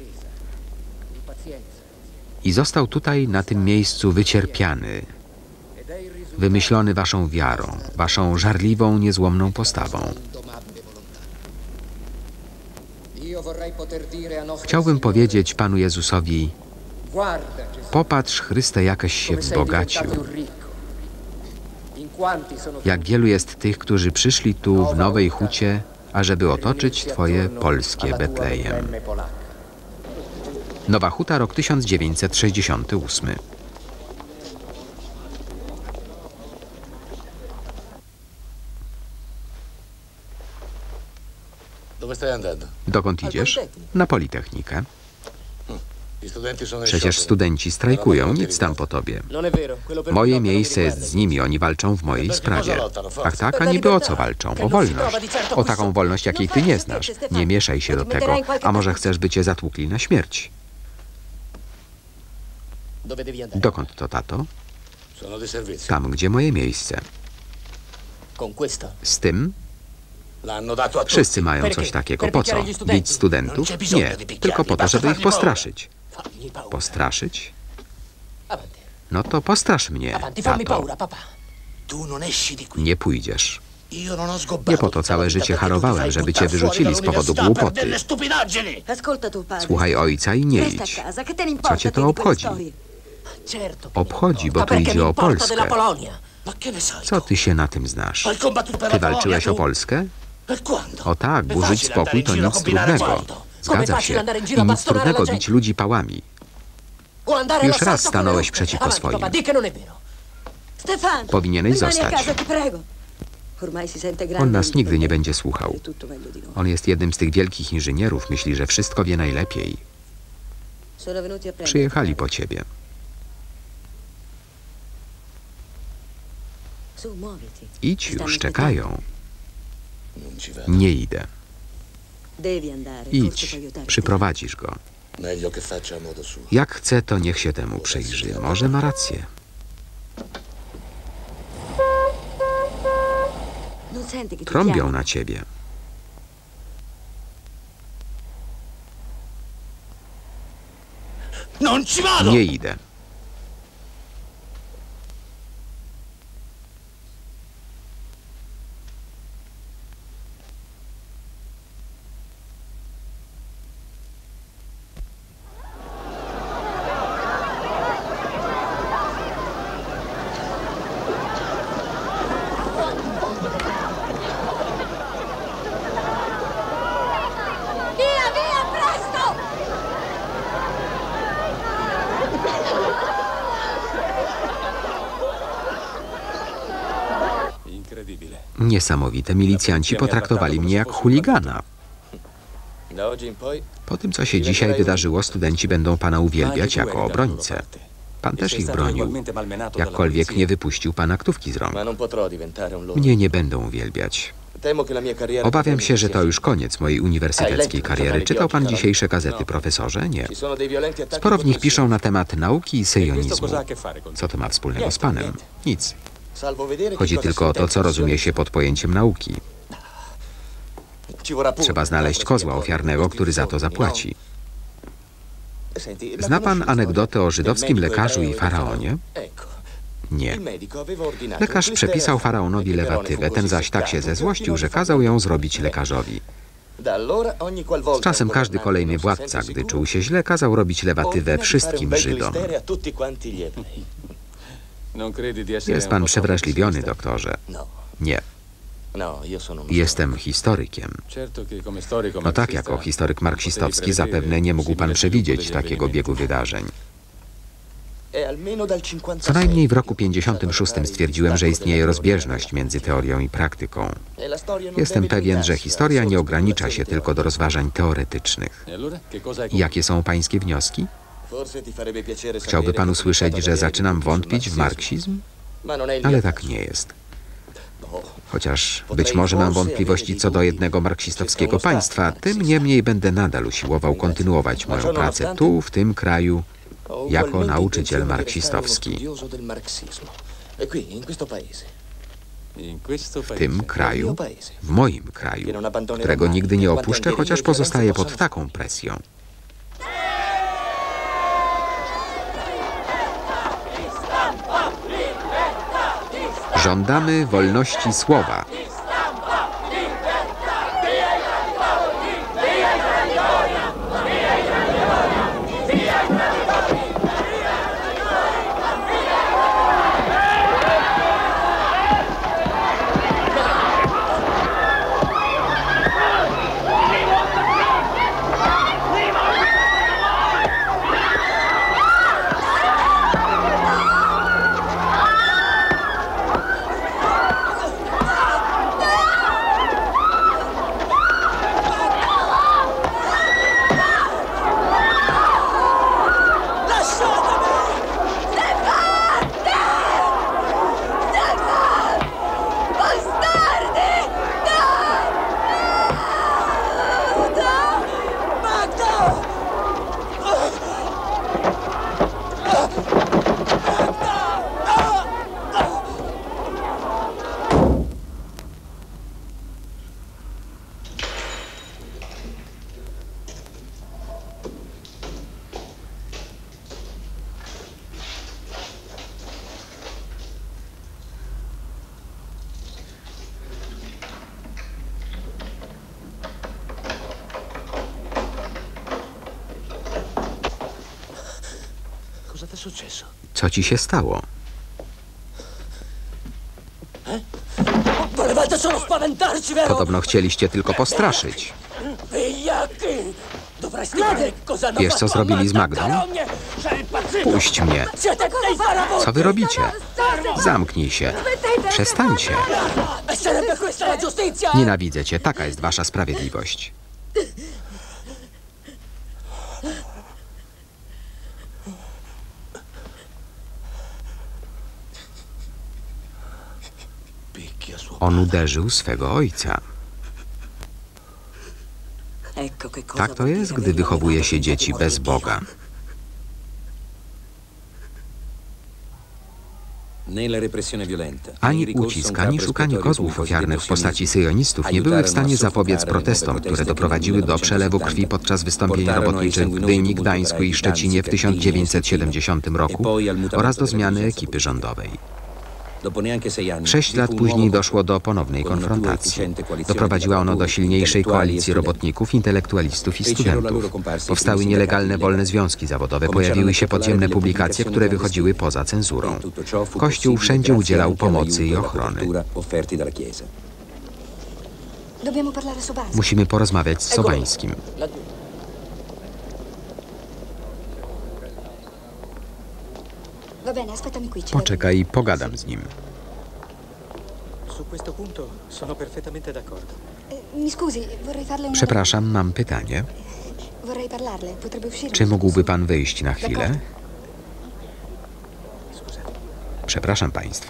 i został tutaj, na tym miejscu, wycierpiany, wymyślony waszą wiarą, waszą żarliwą, niezłomną postawą. Chciałbym powiedzieć Panu Jezusowi, popatrz, Chryste, jakeś się wzbogacił. Jak wielu jest tych, którzy przyszli tu w Nowej Hucie, ażeby otoczyć Twoje polskie Betlejem. Nowa Huta, rok 1968. Dokąd idziesz? Na Politechnikę. Przecież studenci strajkują, nic tam po tobie. Moje miejsce jest z nimi, oni walczą w mojej sprawie. Ach tak, a niby o co walczą? O wolność. O taką wolność, jakiej ty nie znasz. Nie mieszaj się do tego. A może chcesz, by cię zatłukli na śmierć? Dokąd to, tato? Tam, gdzie moje miejsce. Z tym? Wszyscy mają coś takiego. Po co? Bić studentów? Nie, tylko po to, żeby ich postraszyć. Postraszyć? No to postrasz mnie, tato. Nie pójdziesz. Nie po to całe życie harowałem, żeby cię wyrzucili z powodu głupoty. Słuchaj ojca i nie idź. Co cię to obchodzi? Obchodzi, bo tu idzie o Polskę. Co ty się na tym znasz? Ty walczyłeś o Polskę? O tak, burzyć spokój to nic trudnego. Zgadza się. I nic trudnego bić ludzi pałami. Już raz stanąłeś przeciwko swoim. Powinieneś zostać. On nas nigdy nie będzie słuchał. On jest jednym z tych wielkich inżynierów, myśli, że wszystko wie najlepiej. Przyjechali po ciebie. Idź już, czekają. Nie idę. Idź, przyprowadzisz go. Jak chce, to niech się temu przyjrzy. Może ma rację. Trąbią na ciebie. Nie idę. Niesamowite. Milicjanci potraktowali mnie jak chuligana. Po tym, co się dzisiaj wydarzyło, studenci będą pana uwielbiać jako obrońcę. Pan też ich bronił. Jakkolwiek nie wypuścił pan aktówki z rąk. Mnie nie będą uwielbiać. Obawiam się, że to już koniec mojej uniwersyteckiej kariery. Czytał pan dzisiejsze gazety, profesorze? Nie. Sporo w nich piszą na temat nauki i syjonizmu. Co to ma wspólnego z panem? Nic. Chodzi tylko o to, co rozumie się pod pojęciem nauki. Trzeba znaleźć kozła ofiarnego, który za to zapłaci. Zna pan anegdotę o żydowskim lekarzu i faraonie? Nie. Lekarz przepisał faraonowi lewatywę, ten zaś tak się zezłościł, że kazał ją zrobić lekarzowi. Z czasem każdy kolejny władca, gdy czuł się źle, kazał robić lewatywę wszystkim Żydom. Jest pan przewrażliwiony, doktorze. Nie. Jestem historykiem. No tak, jako historyk marksistowski zapewne nie mógł pan przewidzieć takiego biegu wydarzeń. Co najmniej w roku 56 stwierdziłem, że istnieje rozbieżność między teorią i praktyką. Jestem pewien, że historia nie ogranicza się tylko do rozważań teoretycznych. Jakie są pańskie wnioski? Chciałby pan usłyszeć, że zaczynam wątpić w marksizm? Ale tak nie jest. Chociaż być może mam wątpliwości co do jednego marksistowskiego państwa, tym niemniej będę nadal usiłował kontynuować moją pracę tu, w tym kraju, jako nauczyciel marksistowski. W tym kraju, w moim kraju, którego nigdy nie opuszczę, chociaż pozostaję pod taką presją. Żądamy wolności słowa. Co ci się stało? Podobno chcieliście tylko postraszyć. Wiesz, co zrobili z Magdą? Puść mnie. Co wy robicie? Zamknij się. Przestańcie. Nienawidzę cię. Taka jest wasza sprawiedliwość. On uderzył swego ojca. Tak to jest, gdy wychowuje się dzieci bez Boga. Ani ucisk, ani szukanie kozłów ofiarnych w postaci syjonistów nie były w stanie zapobiec protestom, które doprowadziły do przelewu krwi podczas wystąpień robotniczych w Gdyni, Gdańsku i Szczecinie w 1970 roku oraz do zmiany ekipy rządowej. 6 lat później doszło do ponownej konfrontacji. Doprowadziła ona do silniejszej koalicji robotników, intelektualistów i studentów. Powstały nielegalne wolne związki zawodowe, pojawiły się podziemne publikacje, które wychodziły poza cenzurą. Kościół wszędzie udzielał pomocy i ochrony. Musimy porozmawiać z Sobańskim. Poczekaj, pogadam z nim. Przepraszam, mam pytanie. Czy mógłby pan wyjść na chwilę? Przepraszam państwa.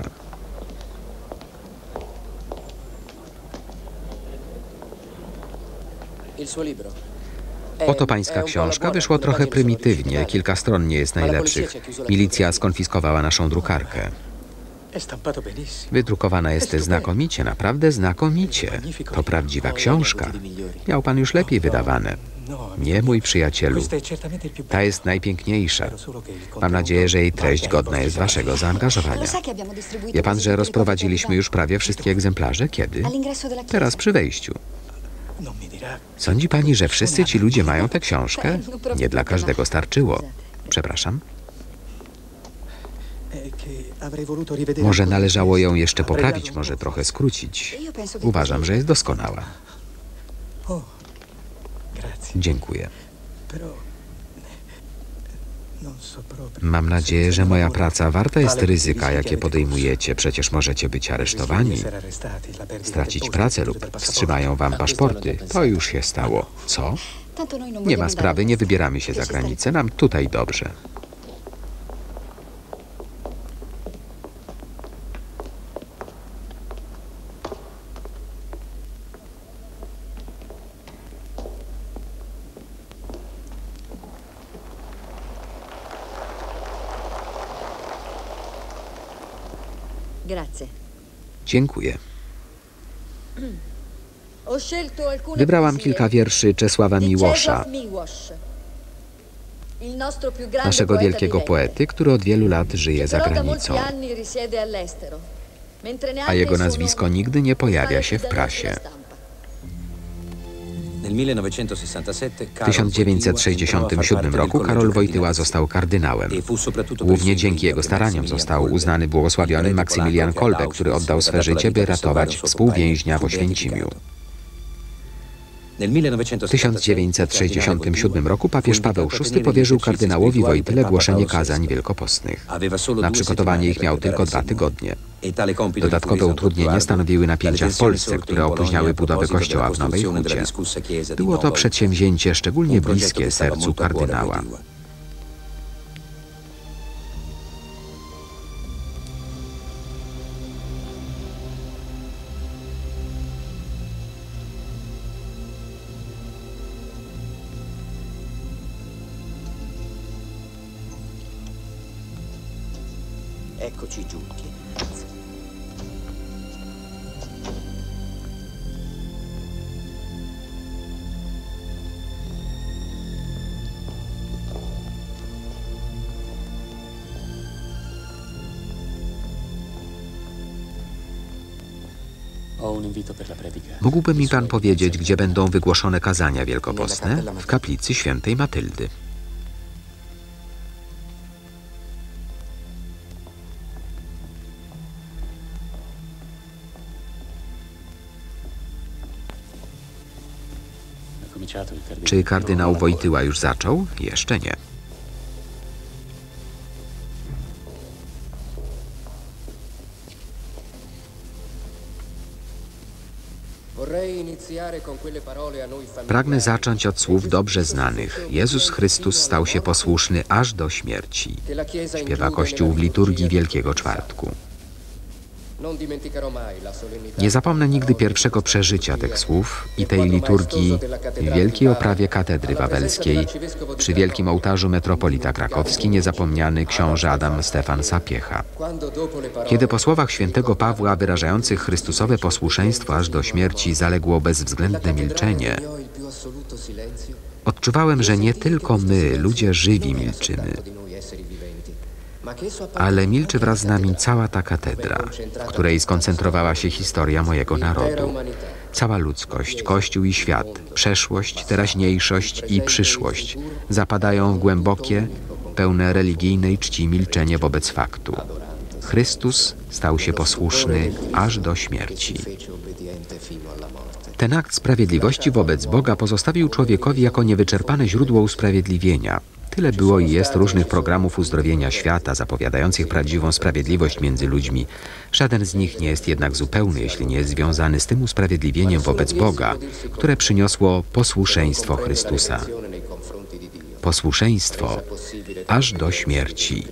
Oto pańska książka. Wyszło trochę prymitywnie. Kilka stron nie jest najlepszych. Milicja skonfiskowała naszą drukarkę. Wydrukowana jest znakomicie, naprawdę znakomicie. To prawdziwa książka. Miał pan już lepiej wydawane. Nie, mój przyjacielu. Ta jest najpiękniejsza. Mam nadzieję, że jej treść godna jest waszego zaangażowania. Wie pan, że rozprowadziliśmy już prawie wszystkie egzemplarze? Kiedy? Teraz przy wejściu. Sądzi pani, że wszyscy ci ludzie mają tę książkę? Nie dla każdego starczyło. Przepraszam. Może należało ją jeszcze poprawić, może trochę skrócić. Uważam, że jest doskonała. Dziękuję. Mam nadzieję, że moja praca warta jest ryzyka, jakie podejmujecie. Przecież możecie być aresztowani, stracić pracę lub wstrzymają wam paszporty. To już się stało. Co? Nie ma sprawy, nie wybieramy się za granicę. Nam tutaj dobrze. Dziękuję. Wybrałam kilka wierszy Czesława Miłosza, naszego wielkiego poety, który od wielu lat żyje za granicą, a jego nazwisko nigdy nie pojawia się w prasie. W 1967 roku Karol Wojtyła został kardynałem. Głównie dzięki jego staraniom został uznany błogosławionym Maksymilian Kolbe, który oddał swe życie, by ratować współwięźnia w Oświęcimiu. W 1967 roku papież Paweł VI powierzył kardynałowi Wojtyle głoszenie kazań wielkopostnych. Na przygotowanie ich miał tylko 2 tygodnie. Dodatkowe utrudnienia stanowiły napięcia w Polsce, które opóźniały budowę kościoła w Nowej Hucie. Było to przedsięwzięcie szczególnie bliskie sercu kardynała. Eccoci giunti. Mógłby mi pan powiedzieć, gdzie będą wygłoszone kazania wielkopostne? W kaplicy świętej Matyldy. Czy kardynał Wojtyła już zaczął? Jeszcze nie. Pragnę zacząć od słów dobrze znanych. Jezus Chrystus stał się posłuszny aż do śmierci. Śpiewa Kościół w liturgii Wielkiego Czwartku. Nie zapomnę nigdy pierwszego przeżycia tych słów i tej liturgii w wielkiej oprawie katedry wawelskiej przy wielkim ołtarzu metropolita krakowski, niezapomniany książę Adam Stefan Sapiecha. Kiedy po słowach świętego Pawła wyrażających Chrystusowe posłuszeństwo aż do śmierci zaległo bezwzględne milczenie, odczuwałem, że nie tylko my, ludzie żywi, milczymy, ale milczy wraz z nami cała ta katedra, w której skoncentrowała się historia mojego narodu. Cała ludzkość, Kościół i świat, przeszłość, teraźniejszość i przyszłość zapadają w głębokie, pełne religijnej czci milczenie wobec faktu. Chrystus stał się posłuszny aż do śmierci. Ten akt sprawiedliwości wobec Boga pozostawił człowiekowi jako niewyczerpane źródło usprawiedliwienia. Tyle było i jest różnych programów uzdrowienia świata, zapowiadających prawdziwą sprawiedliwość między ludźmi. Żaden z nich nie jest jednak zupełny, jeśli nie jest związany z tym usprawiedliwieniem wobec Boga, które przyniosło posłuszeństwo Chrystusa. Posłuszeństwo aż do śmierci.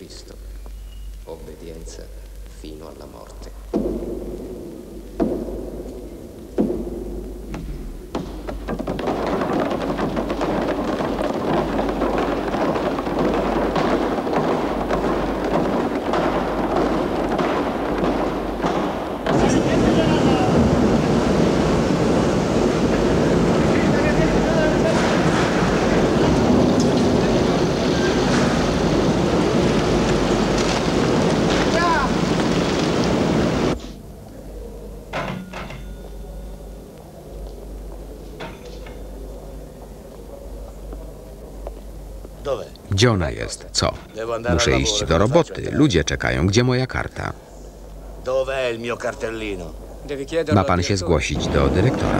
Gdzie ona jest? Co? Muszę iść do roboty. Ludzie czekają. Gdzie moja karta? Ma pan się zgłosić do dyrektora.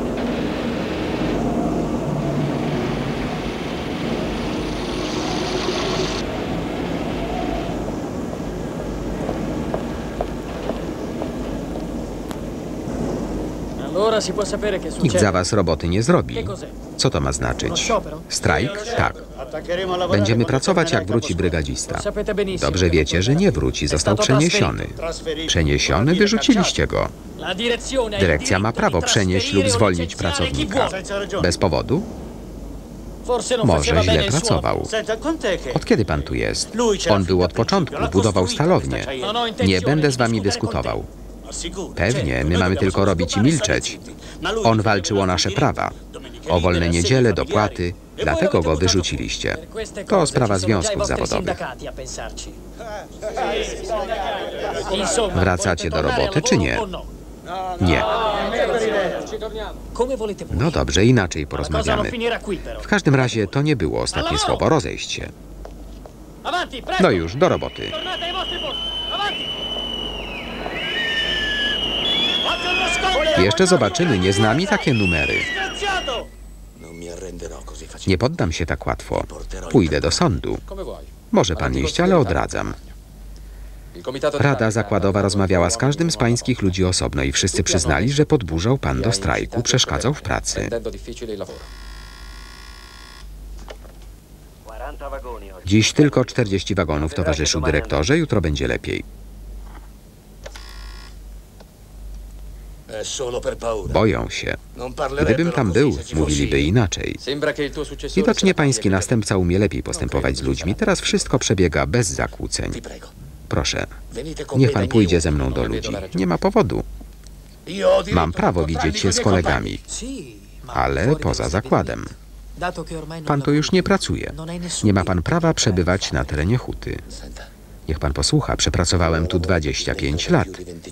Nikt za was roboty nie zrobi. Co to ma znaczyć? Strajk? Tak. Będziemy pracować, jak wróci brygadzista. Dobrze wiecie, że nie wróci. Został przeniesiony. Przeniesiony? Wyrzuciliście go. Dyrekcja ma prawo przenieść lub zwolnić pracownika. Bez powodu? Może źle pracował. Od kiedy pan tu jest? On był od początku, budował stalownię. Nie będę z wami dyskutował. Pewnie, my mamy tylko robić i milczeć. On walczył o nasze prawa, o wolne niedziele, dopłaty, dlatego go wyrzuciliście. To sprawa związków zawodowych. Wracacie do roboty, czy nie? Nie. No dobrze, inaczej porozmawiamy. W każdym razie to nie było ostatnie słowo, rozejść się. No już, do roboty. Jeszcze zobaczymy, nie z nami takie numery. Nie poddam się tak łatwo. Pójdę do sądu. Może pan iść, ale odradzam. Rada Zakładowa rozmawiała z każdym z pańskich ludzi osobno i wszyscy przyznali, że podburzał pan do strajku, przeszkadzał w pracy. Dziś tylko 40 wagonów, towarzyszu dyrektorze, jutro będzie lepiej. Boją się. Gdybym tam był, mówiliby inaczej. Widocznie pański następca umie lepiej postępować z ludźmi. Teraz wszystko przebiega bez zakłóceń. Proszę, niech pan pójdzie ze mną do ludzi. Nie ma powodu. Mam prawo widzieć się z kolegami, ale poza zakładem. Pan tu już nie pracuje. Nie ma pan prawa przebywać na terenie huty. Niech pan posłucha, przepracowałem tu 25 lat.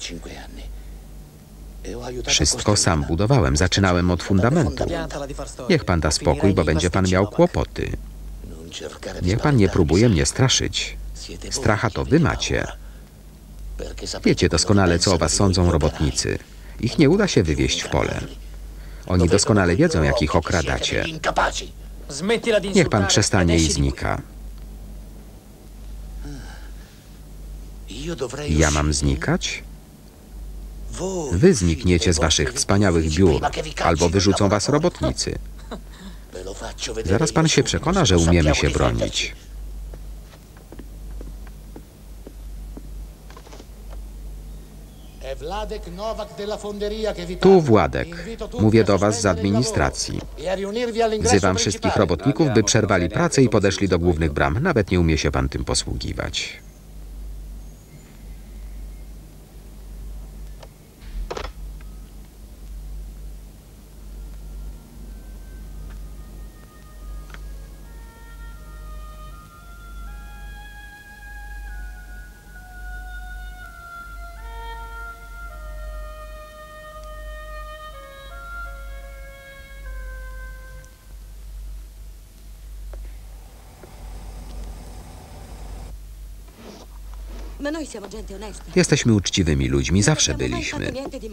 Wszystko sam budowałem, zaczynałem od fundamentu. Niech pan da spokój, bo będzie pan miał kłopoty. Niech pan nie próbuje mnie straszyć. Stracha to wy macie. Wiecie doskonale, co o was sądzą robotnicy. Ich nie uda się wywieźć w pole. Oni doskonale wiedzą, jak ich okradacie. Niech pan przestanie i znika. Ja mam znikać? Wy znikniecie z waszych wspaniałych biur, albo wyrzucą was robotnicy. Zaraz pan się przekona, że umiemy się bronić. Tu Władek. Mówię do was z administracji. Wzywam wszystkich robotników, by przerwali pracę i podeszli do głównych bram. Nawet nie umie się pan tym posługiwać. Jesteśmy uczciwymi ludźmi, zawsze byliśmy.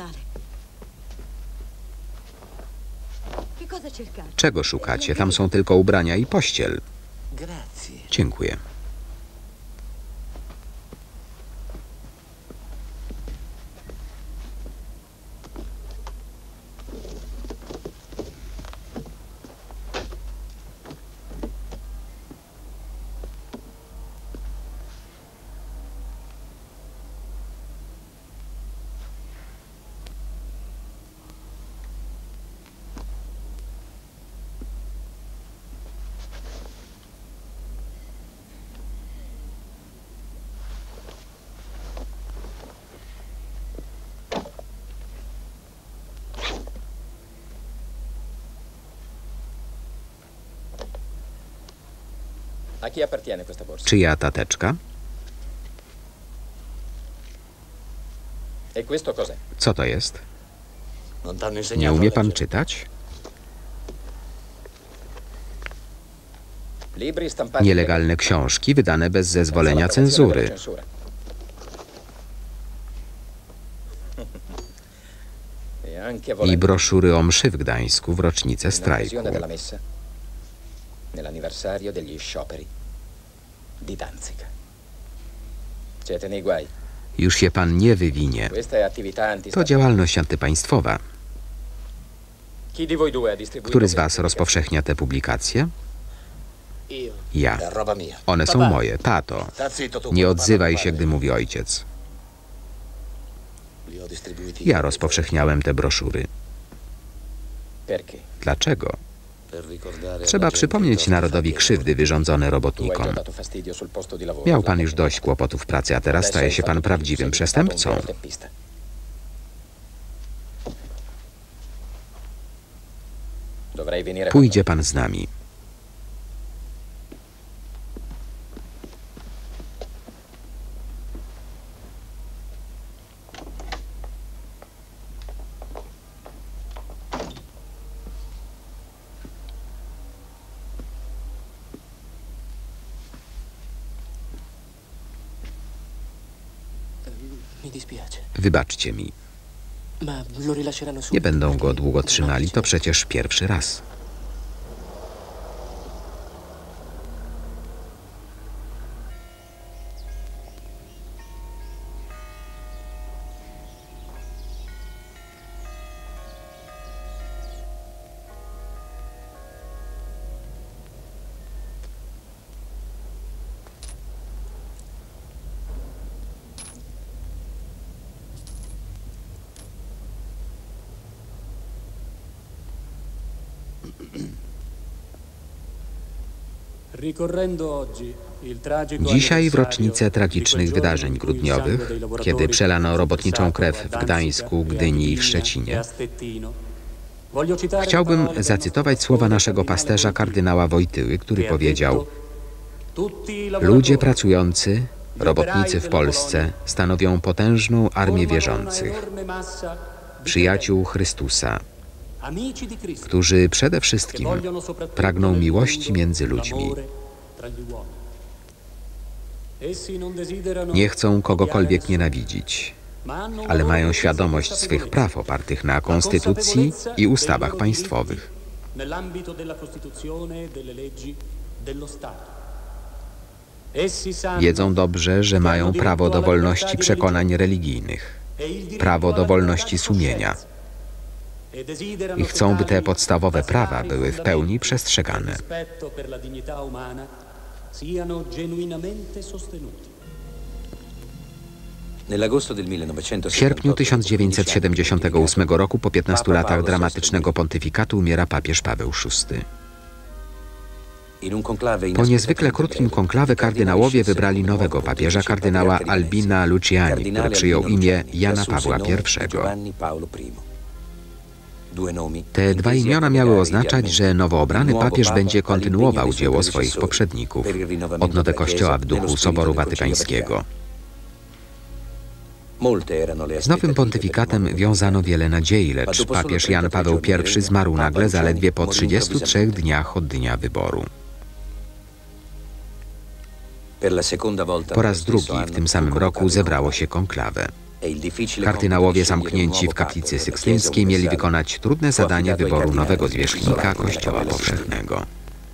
Czego szukacie? Tam są tylko ubrania i pościel. Dziękuję. Czyja ta teczka? Co to jest? Nie umie pan czytać? Nielegalne książki wydane bez zezwolenia cenzury. I broszury o mszy w Gdańsku w rocznicę strajku. Nell'anniversario degli scioperi di Danzig. Siete nei guai. Już się pan nie wywinie. To działalność antypaństwowa. Który z was rozpowszechnia te publikacje? Ja. One są moje. Tato, nie odzywaj się, gdy mówi ojciec. Ja rozpowszechniałem te broszury. Dlaczego? Trzeba przypomnieć narodowi krzywdy wyrządzone robotnikom. Miał pan już dość kłopotów w pracy, a teraz staje się pan prawdziwym przestępcą. Pójdzie pan z nami. Wybaczcie mi. Nie będą go długo trzymali, to przecież pierwszy raz. Dzisiaj w rocznicę tragicznych wydarzeń grudniowych, kiedy przelano robotniczą krew w Gdańsku, Gdyni i w Szczecinie, chciałbym zacytować słowa naszego pasterza kardynała Wojtyły, który powiedział: ludzie pracujący, robotnicy w Polsce stanowią potężną armię wierzących, przyjaciół Chrystusa, którzy przede wszystkim pragną miłości między ludźmi. Nie chcą kogokolwiek nienawidzić, ale mają świadomość swych praw opartych na konstytucji i ustawach państwowych. Wiedzą dobrze, że mają prawo do wolności przekonań religijnych, prawo do wolności sumienia i chcą, by te podstawowe prawa były w pełni przestrzegane. W sierpniu 1978 roku, po 15 latach dramatycznego pontyfikatu, umiera papież Paweł VI. Po niezwykle krótkim konklawe kardynałowie wybrali nowego papieża, kardynała Albina Luciani, który przyjął imię Jana Pawła I. Te dwa imiona miały oznaczać, że nowo obrany papież będzie kontynuował dzieło swoich poprzedników, odnowę Kościoła w duchu Soboru Watykańskiego. Z nowym pontyfikatem wiązano wiele nadziei, lecz papież Jan Paweł I zmarł nagle zaledwie po 33 dniach od dnia wyboru. Po raz drugi w tym samym roku zebrało się konklawę. Kardynałowie zamknięci w kaplicy sykstyńskiej mieli wykonać trudne zadanie wyboru nowego zwierzchnika Kościoła powszechnego.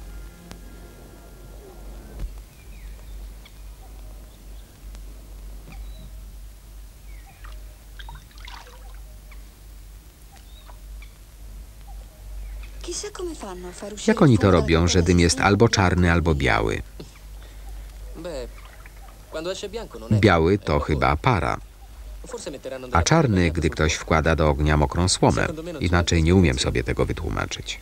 Jak oni to robią, że dym jest albo czarny, albo biały? Biały to chyba para, a czarny, gdy ktoś wkłada do ognia mokrą słomę. Inaczej nie umiem sobie tego wytłumaczyć.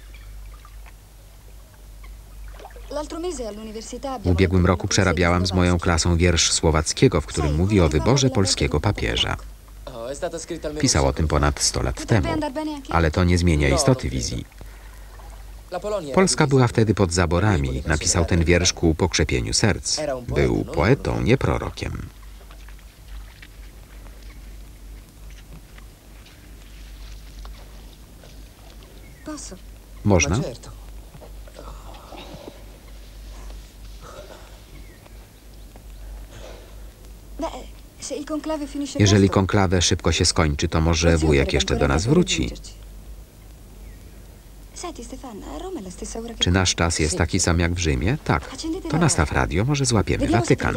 W ubiegłym roku przerabiałam z moją klasą wiersz Słowackiego, w którym mówi o wyborze polskiego papieża. Pisał o tym ponad 100 lat temu, ale to nie zmienia istoty wizji. Polska była wtedy pod zaborami. Napisał ten wiersz ku pokrzepieniu serc. Był poetą, nie prorokiem. Można? Jeżeli konklawę szybko się skończy, to może wujek jeszcze do nas wróci. Czy nasz czas jest taki sam jak w Rzymie? Tak. To nastaw radio, może złapiemy Watykan.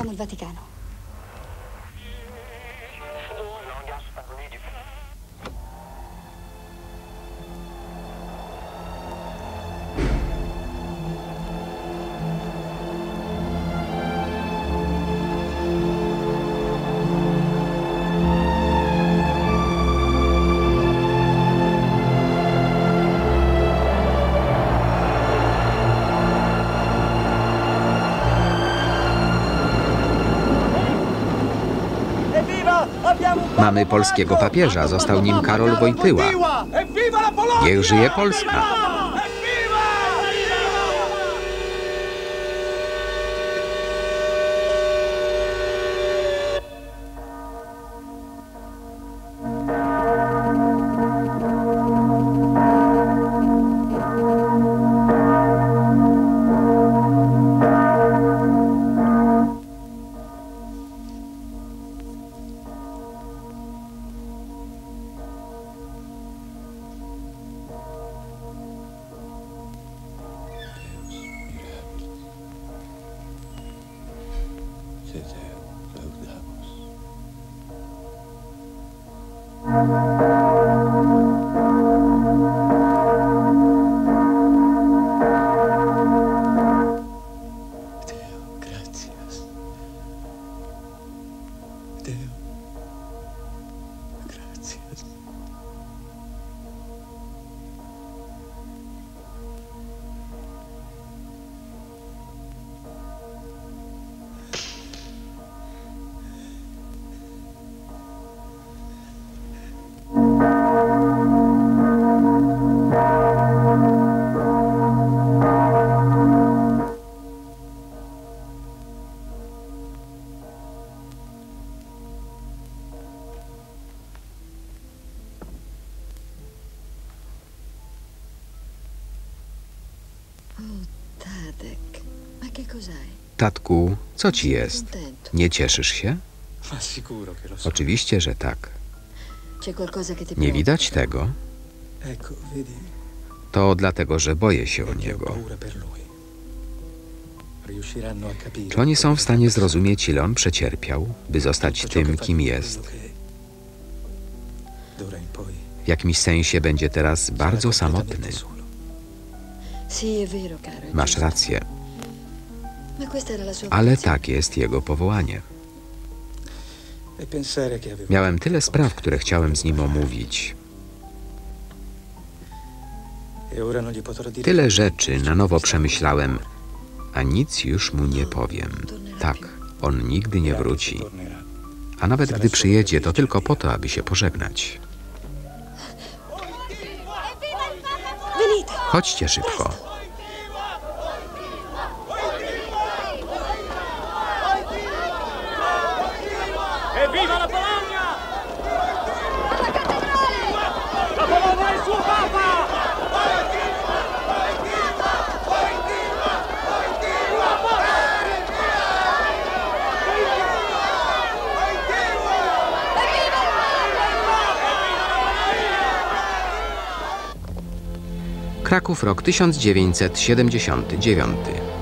Mamy polskiego papieża, został nim Karol Wojtyła. Niech żyje Polska! Tatku, co ci jest? Nie cieszysz się? Oczywiście, że tak. Nie widać tego? To dlatego, że boję się o niego. Czy oni są w stanie zrozumieć, ile on przecierpiał, by zostać tym, kim jest? W jakimś sensie będzie teraz bardzo samotny. Masz rację. Ale tak jest jego powołanie. Miałem tyle spraw, które chciałem z nim omówić. Tyle rzeczy na nowo przemyślałem, a nic już mu nie powiem. Tak, on nigdy nie wróci. A nawet gdy przyjedzie, to tylko po to, aby się pożegnać. Chodźcie szybko. Evviva la Polonia! La Polonia e il suo Papa! Kraków, rok 1979.